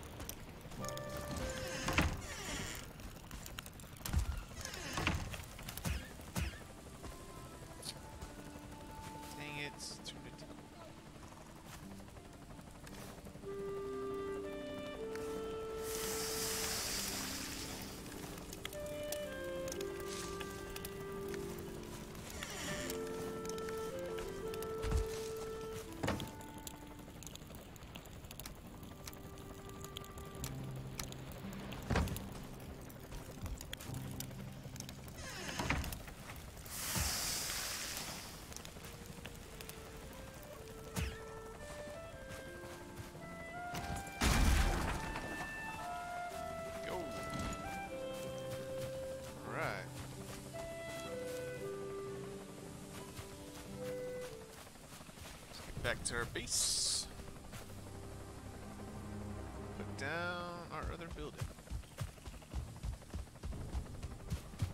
S1: Back to our base. Put down our other building.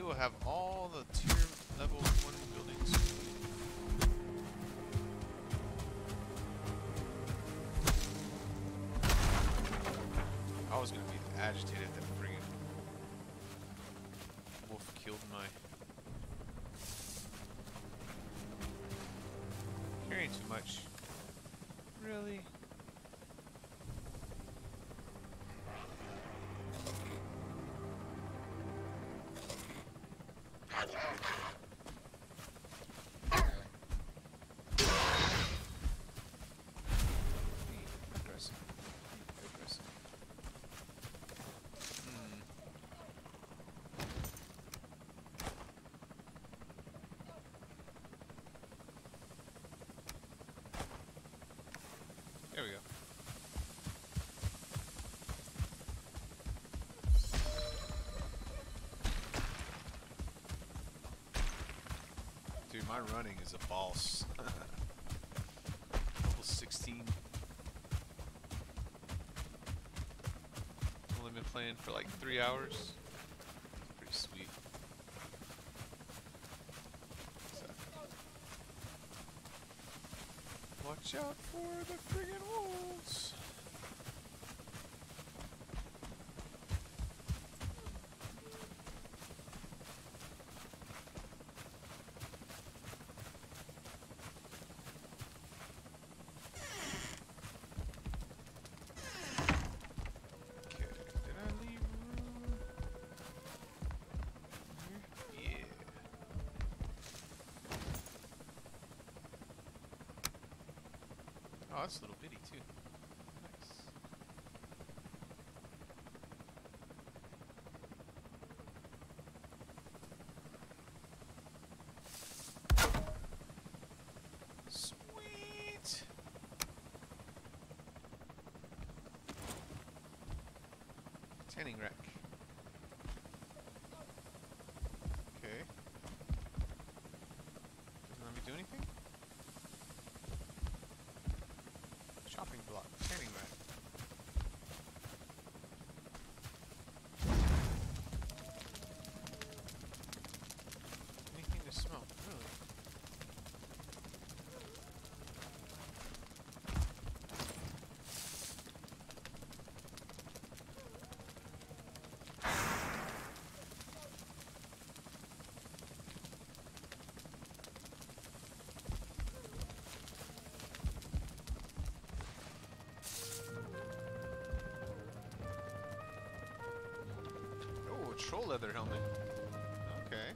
S1: we'll have all the tier level one buildings. I was gonna be agitated that friggin' wolf killed my carrying too much. Really? Aggressive. Aggressive. Hmm. There we go. Dude, my running is a boss. Level sixteen. Only been playing for like three hours. Pretty sweet. So. Watch out for the friggin' wolves. Oh, that's a little bitty too. Nice. Sweet. Tanning rack. Okay. Doesn't let me do anything? Shopping block, tanning rack. Anything to smoke, really? Troll leather helmet. Okay.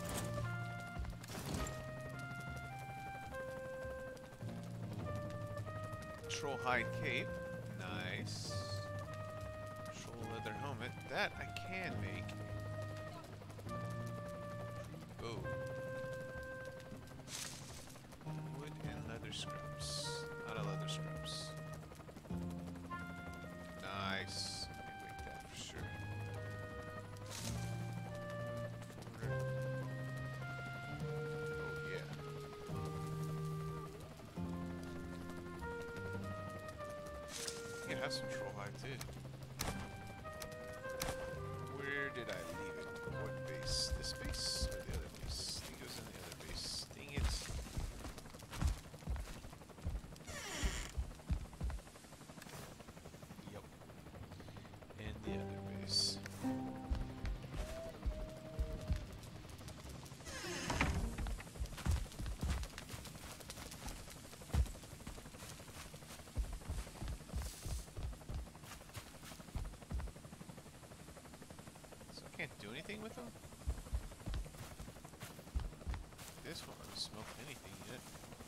S1: Troll hide cape. Nice. Troll leather helmet. That I can make. Oh. Wood and leather scraps. Not a leather scraps. Nice. Let me make that for sure. Have some troll hide too. Where did I leave it? What base? This base or the other base? I think it was in the other base. Dang it. Yep. In the other base. Can't do anything with them? This one hasn't smoked anything yet.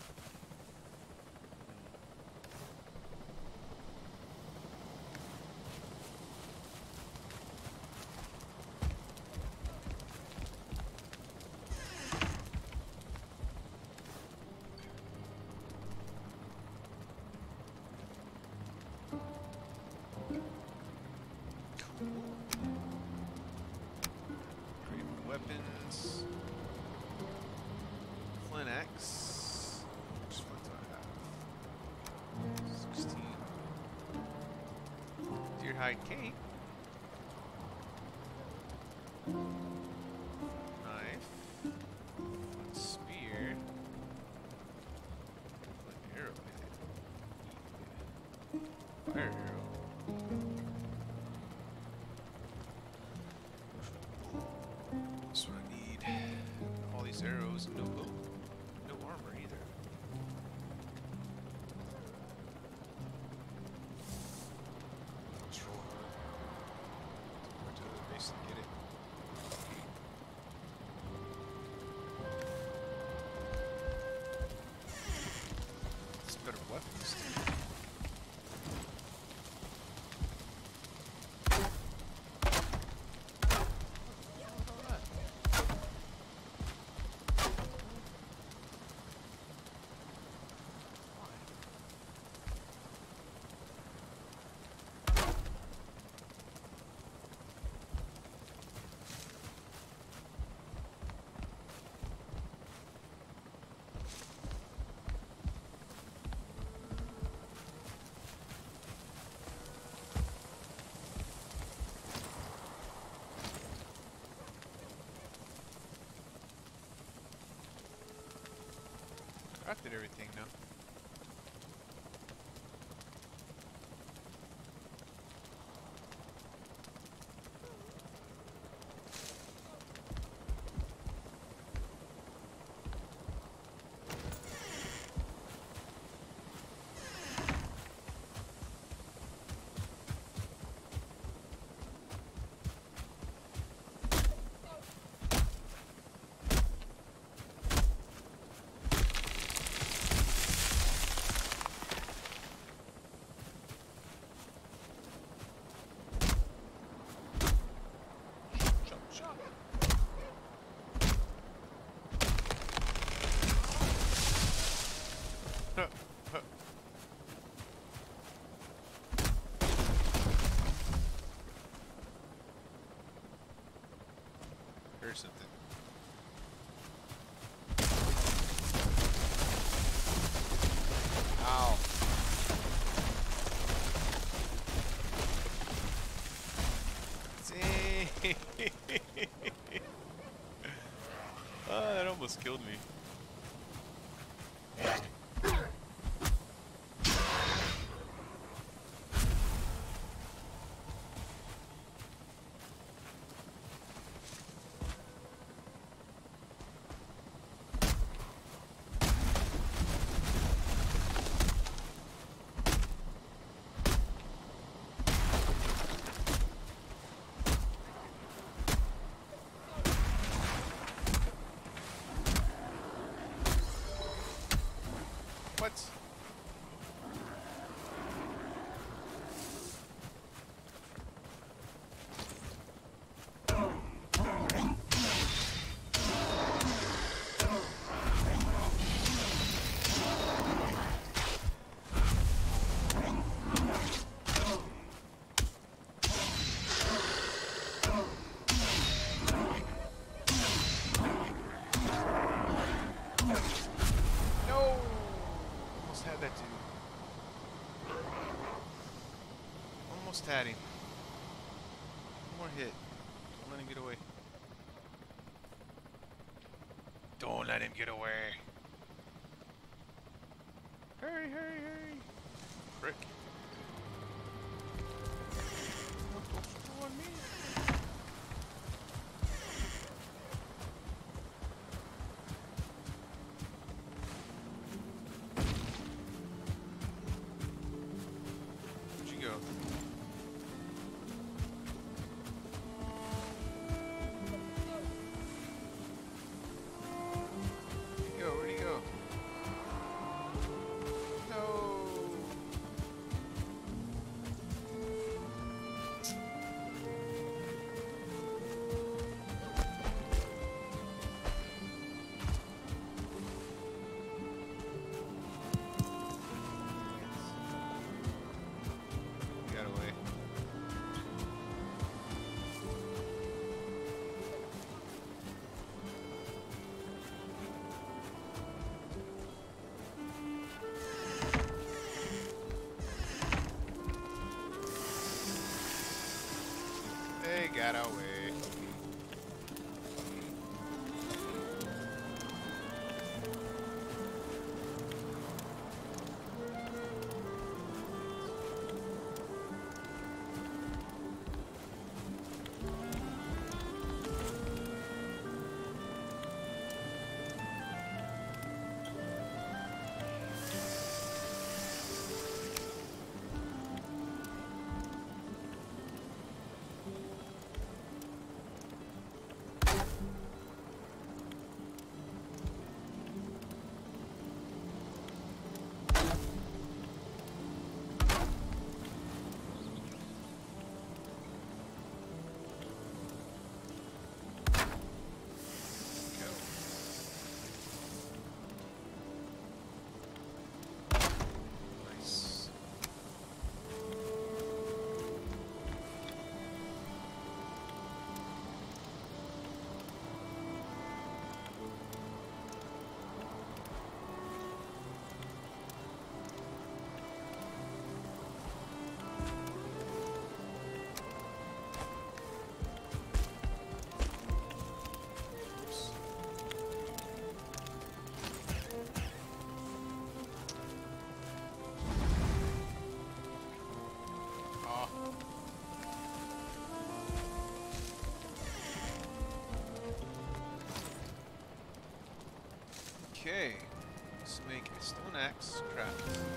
S1: Weapons. Flint axe. Which flint do I have? sixteen. Deer hide cape. Fire arrow. That's what I need. All these arrows. No bow. No armor either. Let's roll. Go to the other base and get it. It's better weapons. Crafted everything now. Or something. Ow. Oh, that almost killed me. What? Almost had him. One more hit. Don't let him get away. Don't let him get away. Hurry, hurry, hurry. Frick. Don't on me. Where'd you go? They got away. Scrap.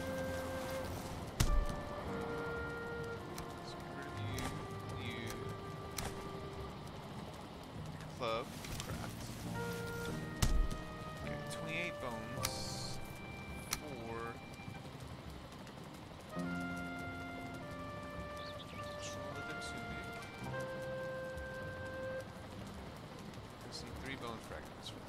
S1: Let's get rid of you. You. Club. Craft. Okay, twenty-eight bones. Four. Control of the tunic. I see three bone fragments for that.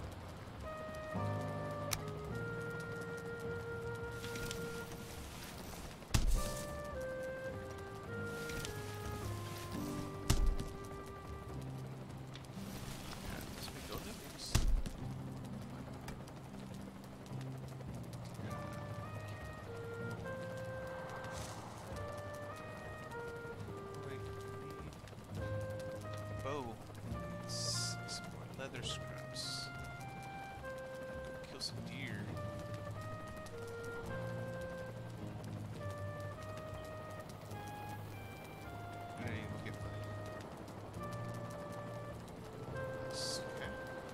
S1: Leather scraps. Kill some deer. Hey, we'll get money. Yes, okay.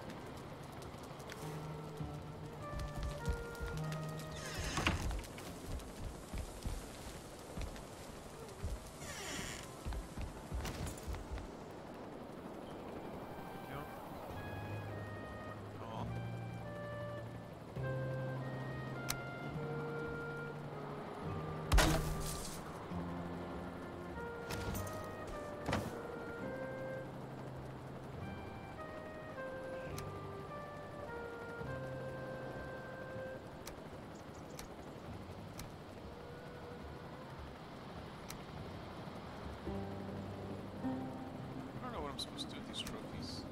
S1: I'm supposed to do with these trophies.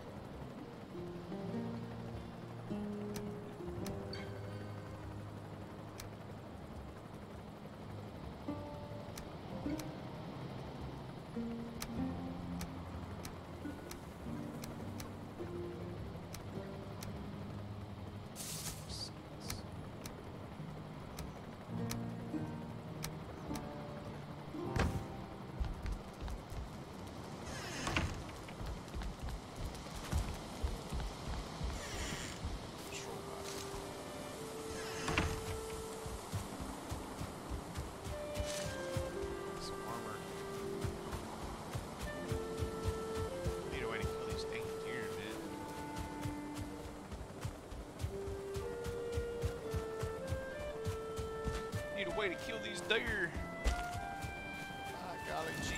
S1: Way to kill these deer. Ah, golly gee.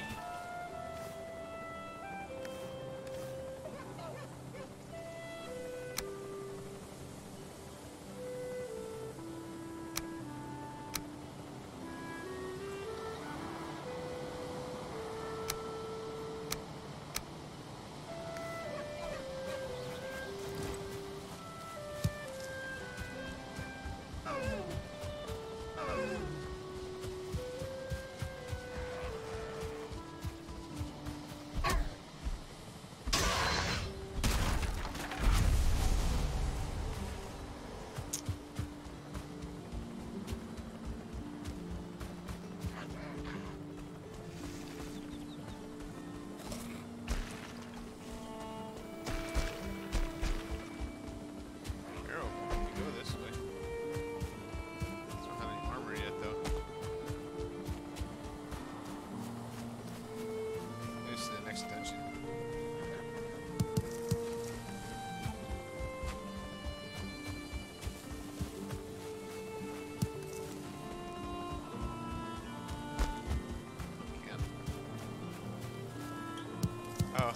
S1: Oh.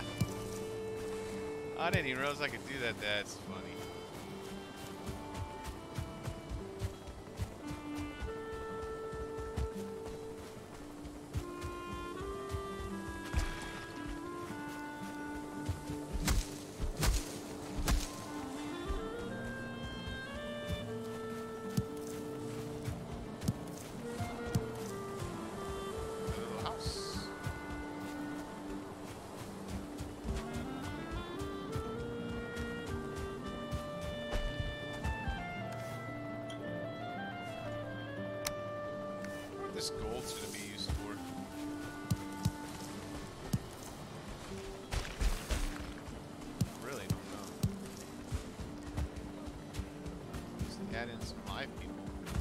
S1: I didn't even realize I could do that. That's funny. This gold's gonna be used for. Really don't know. Just add in some live people.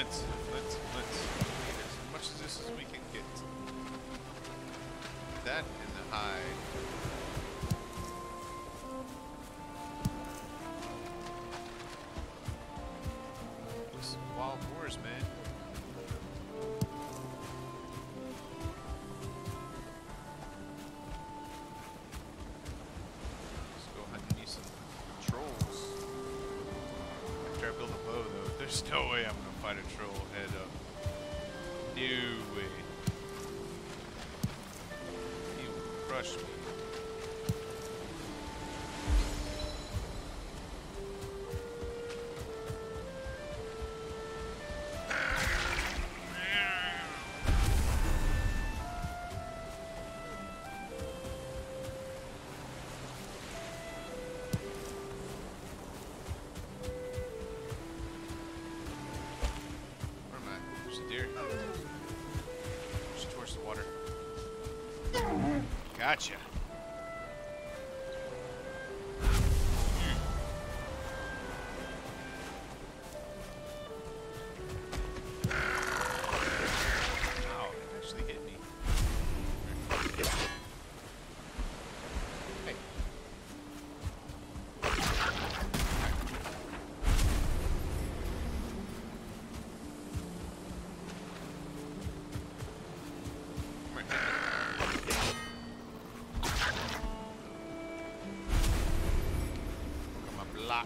S1: Flint, flint, flint. As much of this as we can get. That and the hide. Some wild boars, man. Let's go hunt me some trolls. After I build a bow, though, there's no way I'm gonna fight a troll head up. No way. He will crush me. Gotcha. Ow, it actually hit me. Hey. Lock.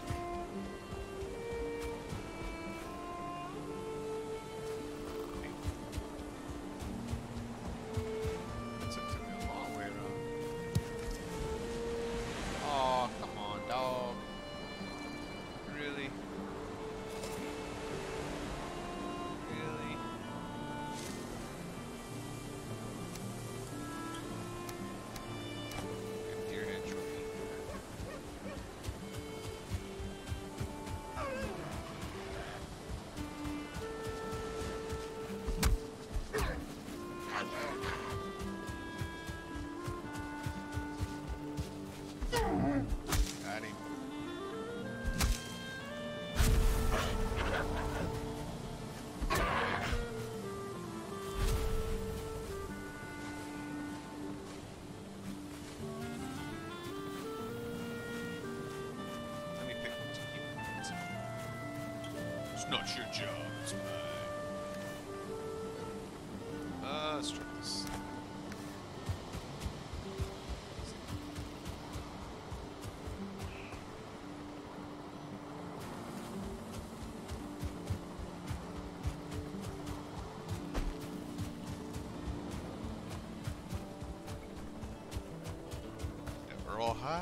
S1: That took me a long way around. Oh, come on, dog. Really? Really? Deer head trophy. Got him. Let me pick one to keep. It's not your job, it's mine. Uh, let's try this. We're all high.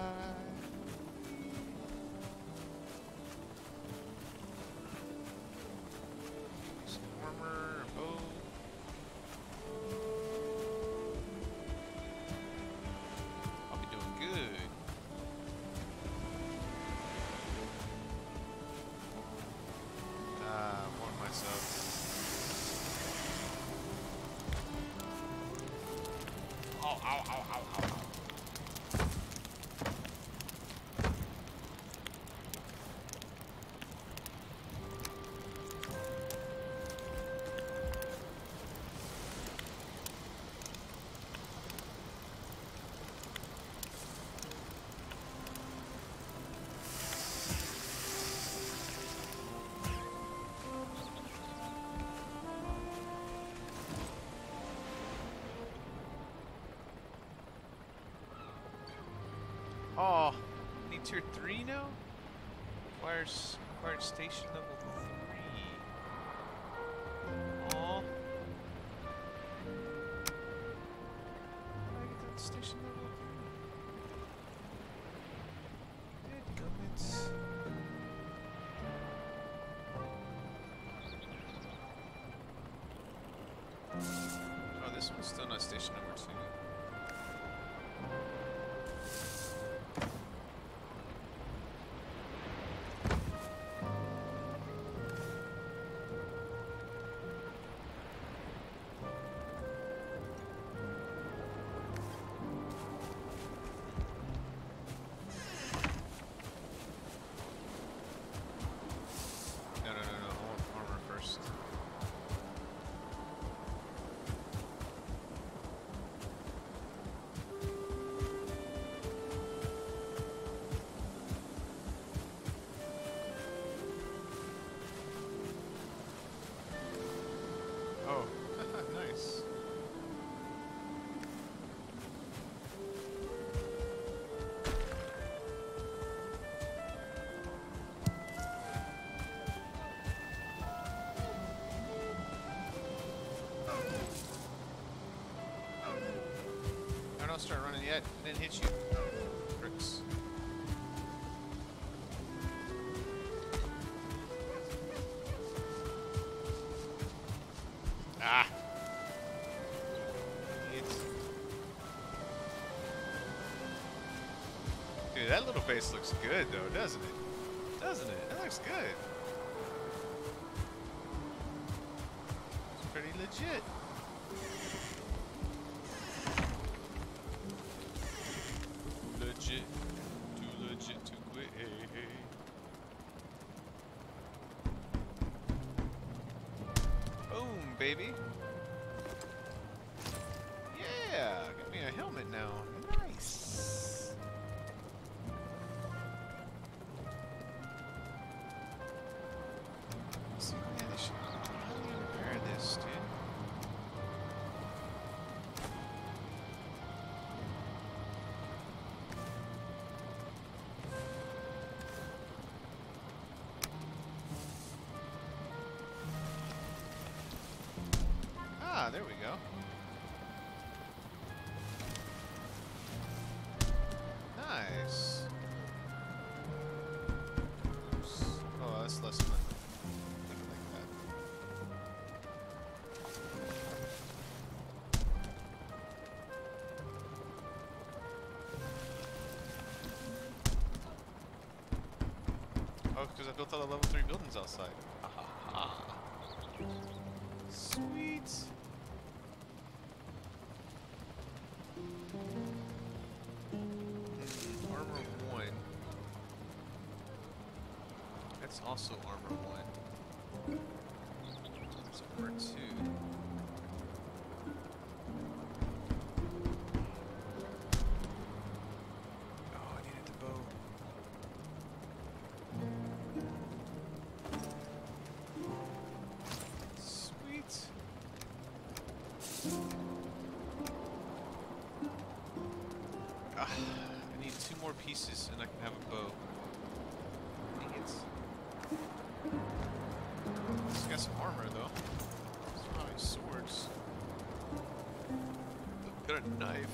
S1: Some armor, a bow. I'll be doing good. Ah, uh, warm myself. Ow, ow, ow, ow, ow, ow. Oh, we need tier three now? Requires required station level three. Aw. How do I get that station level three? Dadgummits. Oh, this one's still not station number two. No, no, no, no. I want armor first. Nice. I don't start running yet. I didn't hit you. Pricks. Ah! It's... Dude, that little base looks good though, doesn't it? Doesn't it? It looks good. It's pretty legit. Legit. Too legit to quit. Boom, baby. Yeah, got me a helmet now. Nice. Let's see, man, they should really repair this, dude. Ah, there we go. Nice. Oops. Oh, that's less money. Think like that. Oh, because I built all the level three buildings outside. Ha ha ha. Sweet. Armor one. That's also armor one. That's armor two. Oh, I needed the bow. Sweet. Ah, I need two more pieces and I can have a bow. Dang it. It's got some armor though. It's not any swords. Got a knife.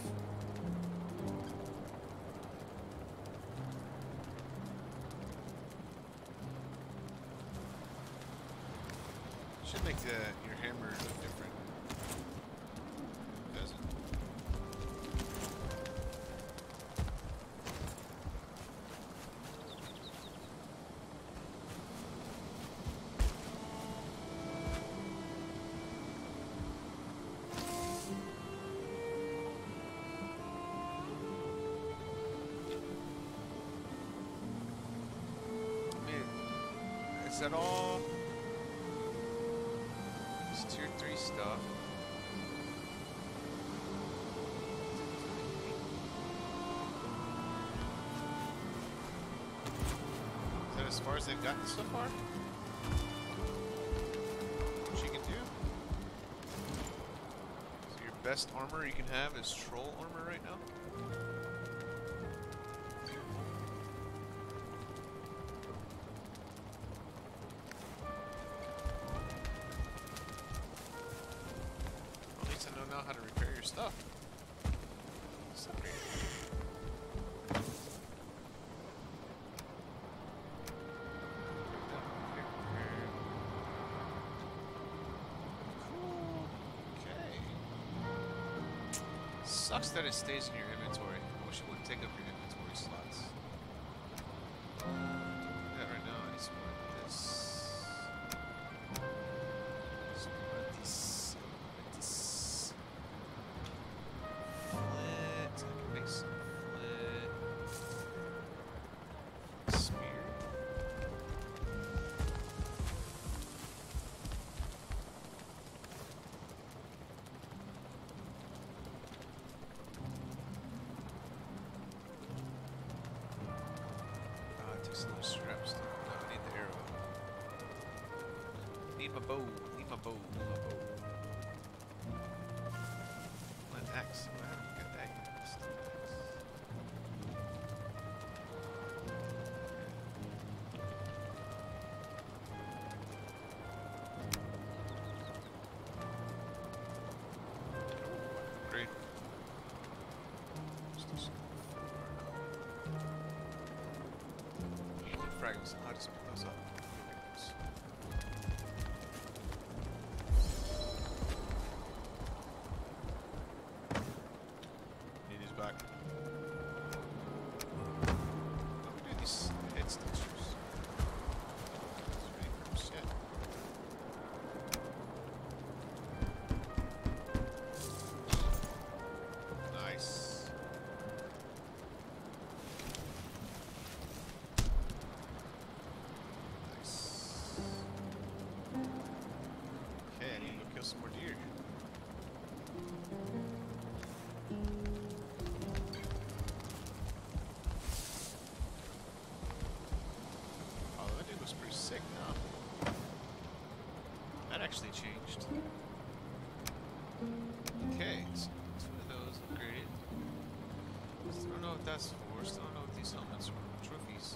S1: Should make the, your hammer look different. It doesn't. Is that all? It's tier three stuff. Is that as far as they've gotten so far? What you can do? So your best armor you can have is troll armor right now? Know how to repair your stuff. Stuff here. Cool. Okay. Sucks that it stays in your inventory. I wish it wouldn't take up your inventory slots. Yeah, right now I need some more of this. Some more of this. Some straps. No, I need the arrow. Need my bow. Need my bow. Need my bow. Axe. Well, I haven't got that yet. Steel axe. Ooh, great. Just fragments. I'll just pick those up. Need these back. How do we do these head stitchers? Shit. Nice. Some more deer. Oh, that dude looks pretty sick now. That actually changed. Okay, so two of those upgraded. Still don't know what that's for. Still don't know what these helmets are. Trophies.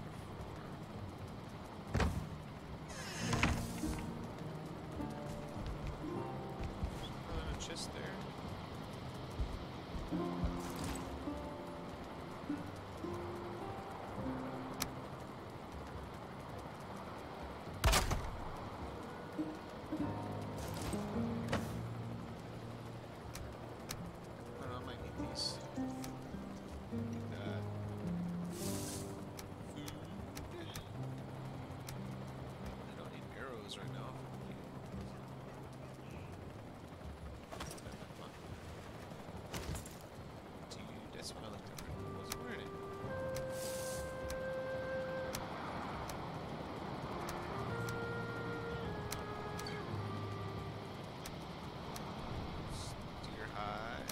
S1: Chest there. I don't know, I might need these. Need that. Food. I don't need arrows right now. That's what I looked at. I wasn't wearing it. Deer hide.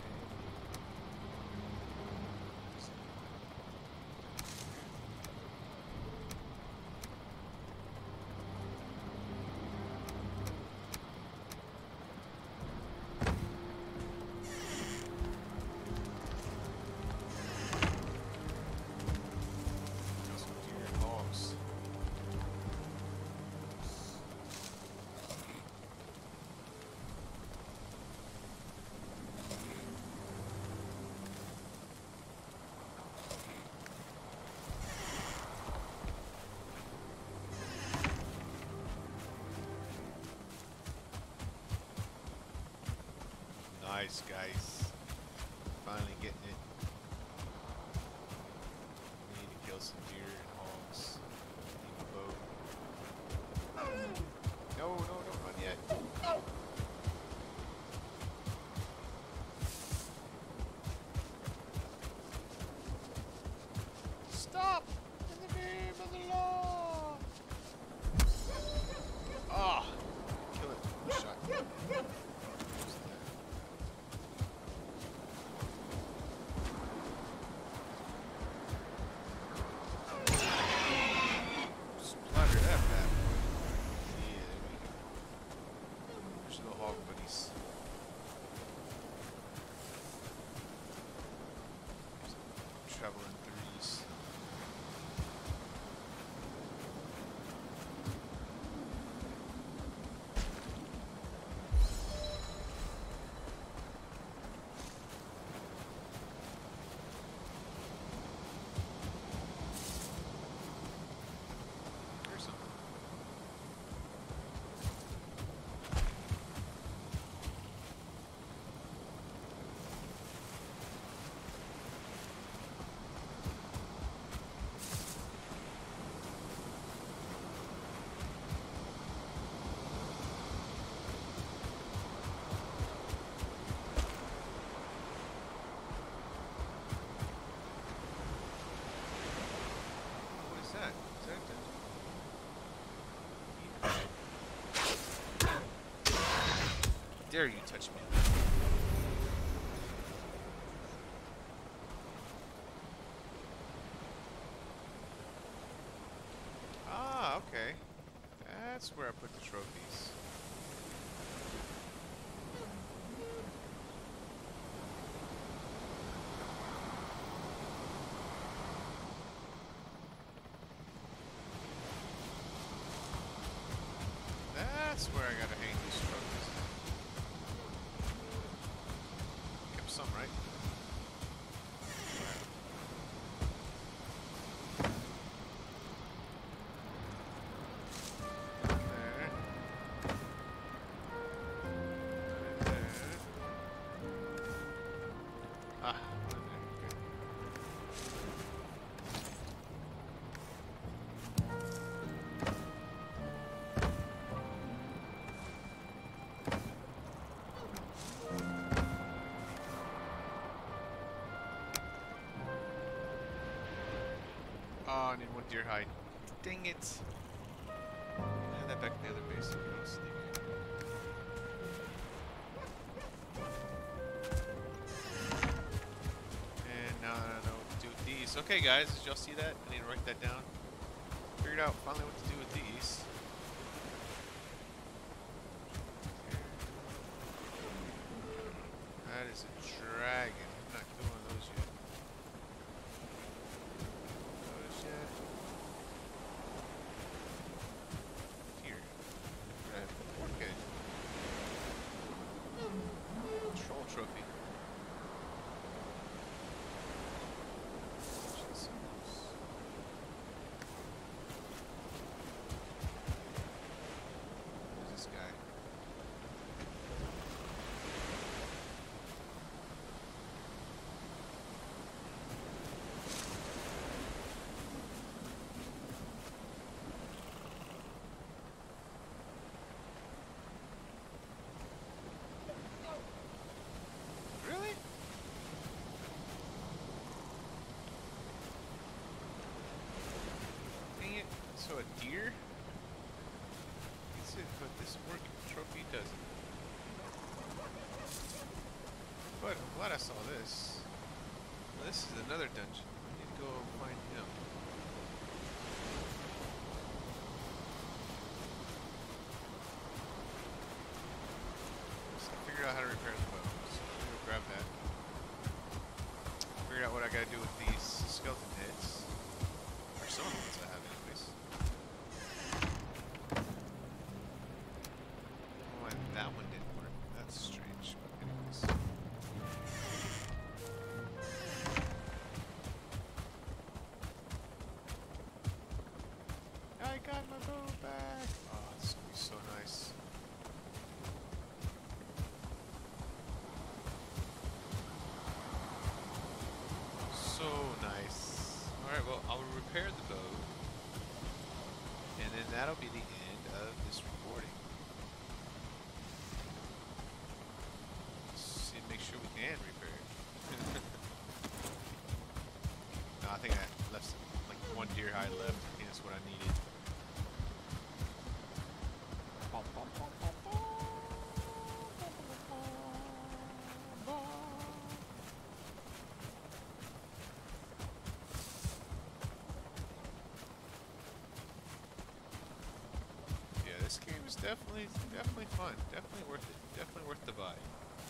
S1: Nice, guys. Finally getting it. We need to kill some deer and hogs. Need a bow. No, no, don't run yet. Stop! In the name of the law! Ah! Oh, kill it. Shot. Travel in threes. Here's something. Dare you touch me? Ah, okay. That's where I put the trophies. that's where I gotta hang these trophies. Kept some, right? Oh, I need one deer hide. Dang it. I had that back in the other base. You know, sneaky. And now I know what to do with these. Okay, guys, did y'all see that? I need to write that down. Figured out finally what to do with these. That is a dragon. I'm not doing those yet. Trophy. Who's this guy? So a deer? It's it, but this work trophy doesn't. But I'm glad I saw this. Well, this is another dungeon. I need to go find him. So I figured out how to repair the bow. So I'm gonna go grab that. Figured out what I gotta do with these skeleton heads. Or some of the ones I have anyways. That one didn't work. That's strange. But anyways. I got my bow back. Oh, this is gonna be so nice. So nice. Alright, well, I'll repair the bow. And then that'll be the end of this recording. Make sure we can repair it. No, I think I left some, like one deer hide left. I think that's what I needed. Yeah, this game is definitely, definitely fun. Definitely worth it. Definitely worth the buy.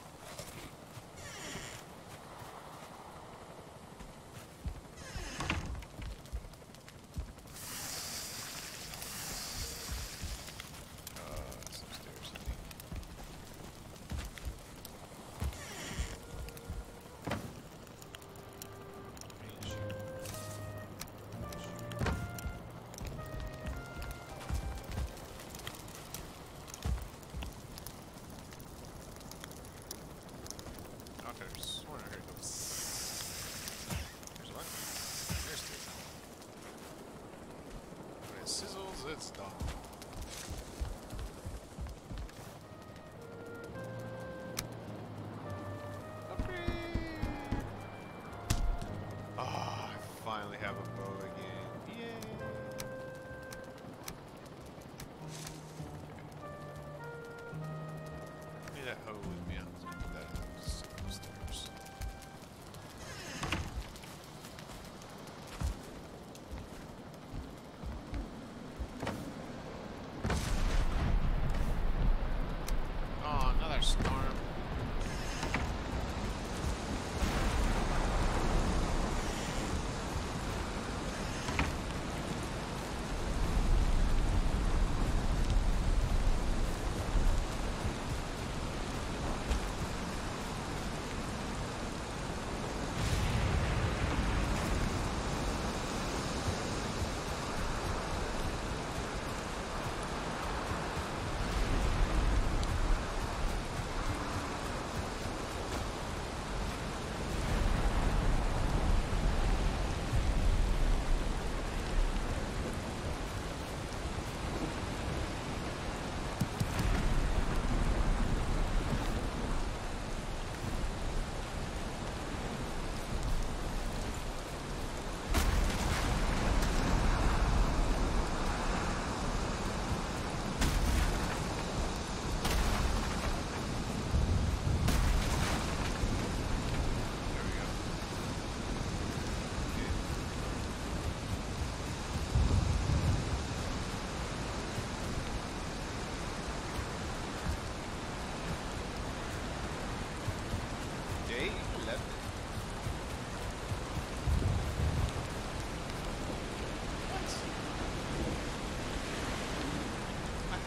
S1: There's one right here. There's one. There's two. When it sizzles, it's done. Upgrade! Ah, oh, I finally have a bow again. Yay! Give me that hoe with me. I'm just gonna put that upstairs. Oh, another storm.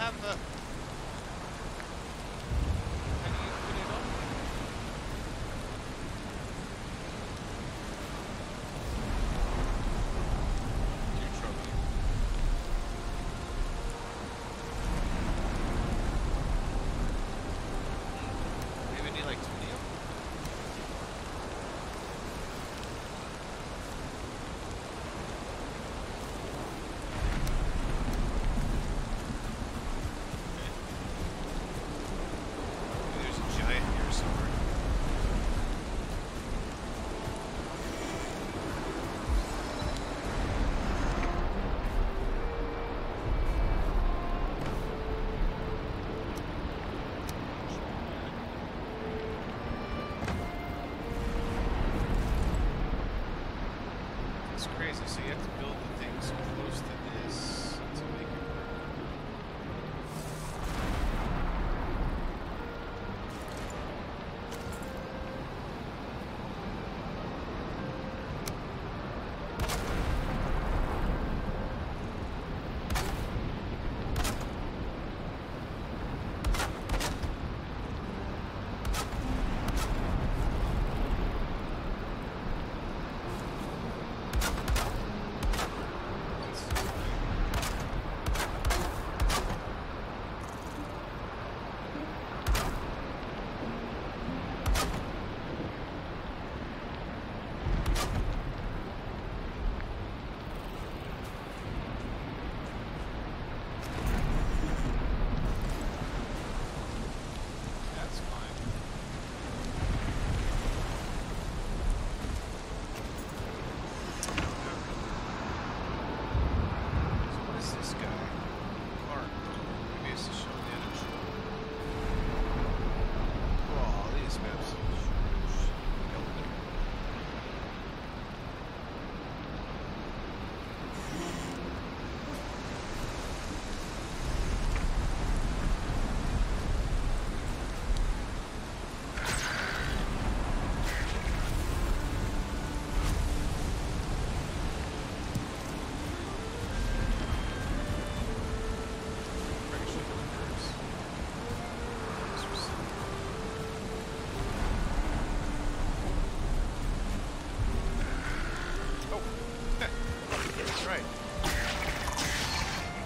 S1: have a... How do you put it on? Too troubling. Maybe need like twenty of them? Crazy, so you have to build the things close to this to make it work.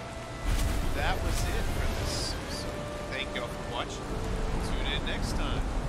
S1: That was it for this. So thank y'all for watching. Tune in next time.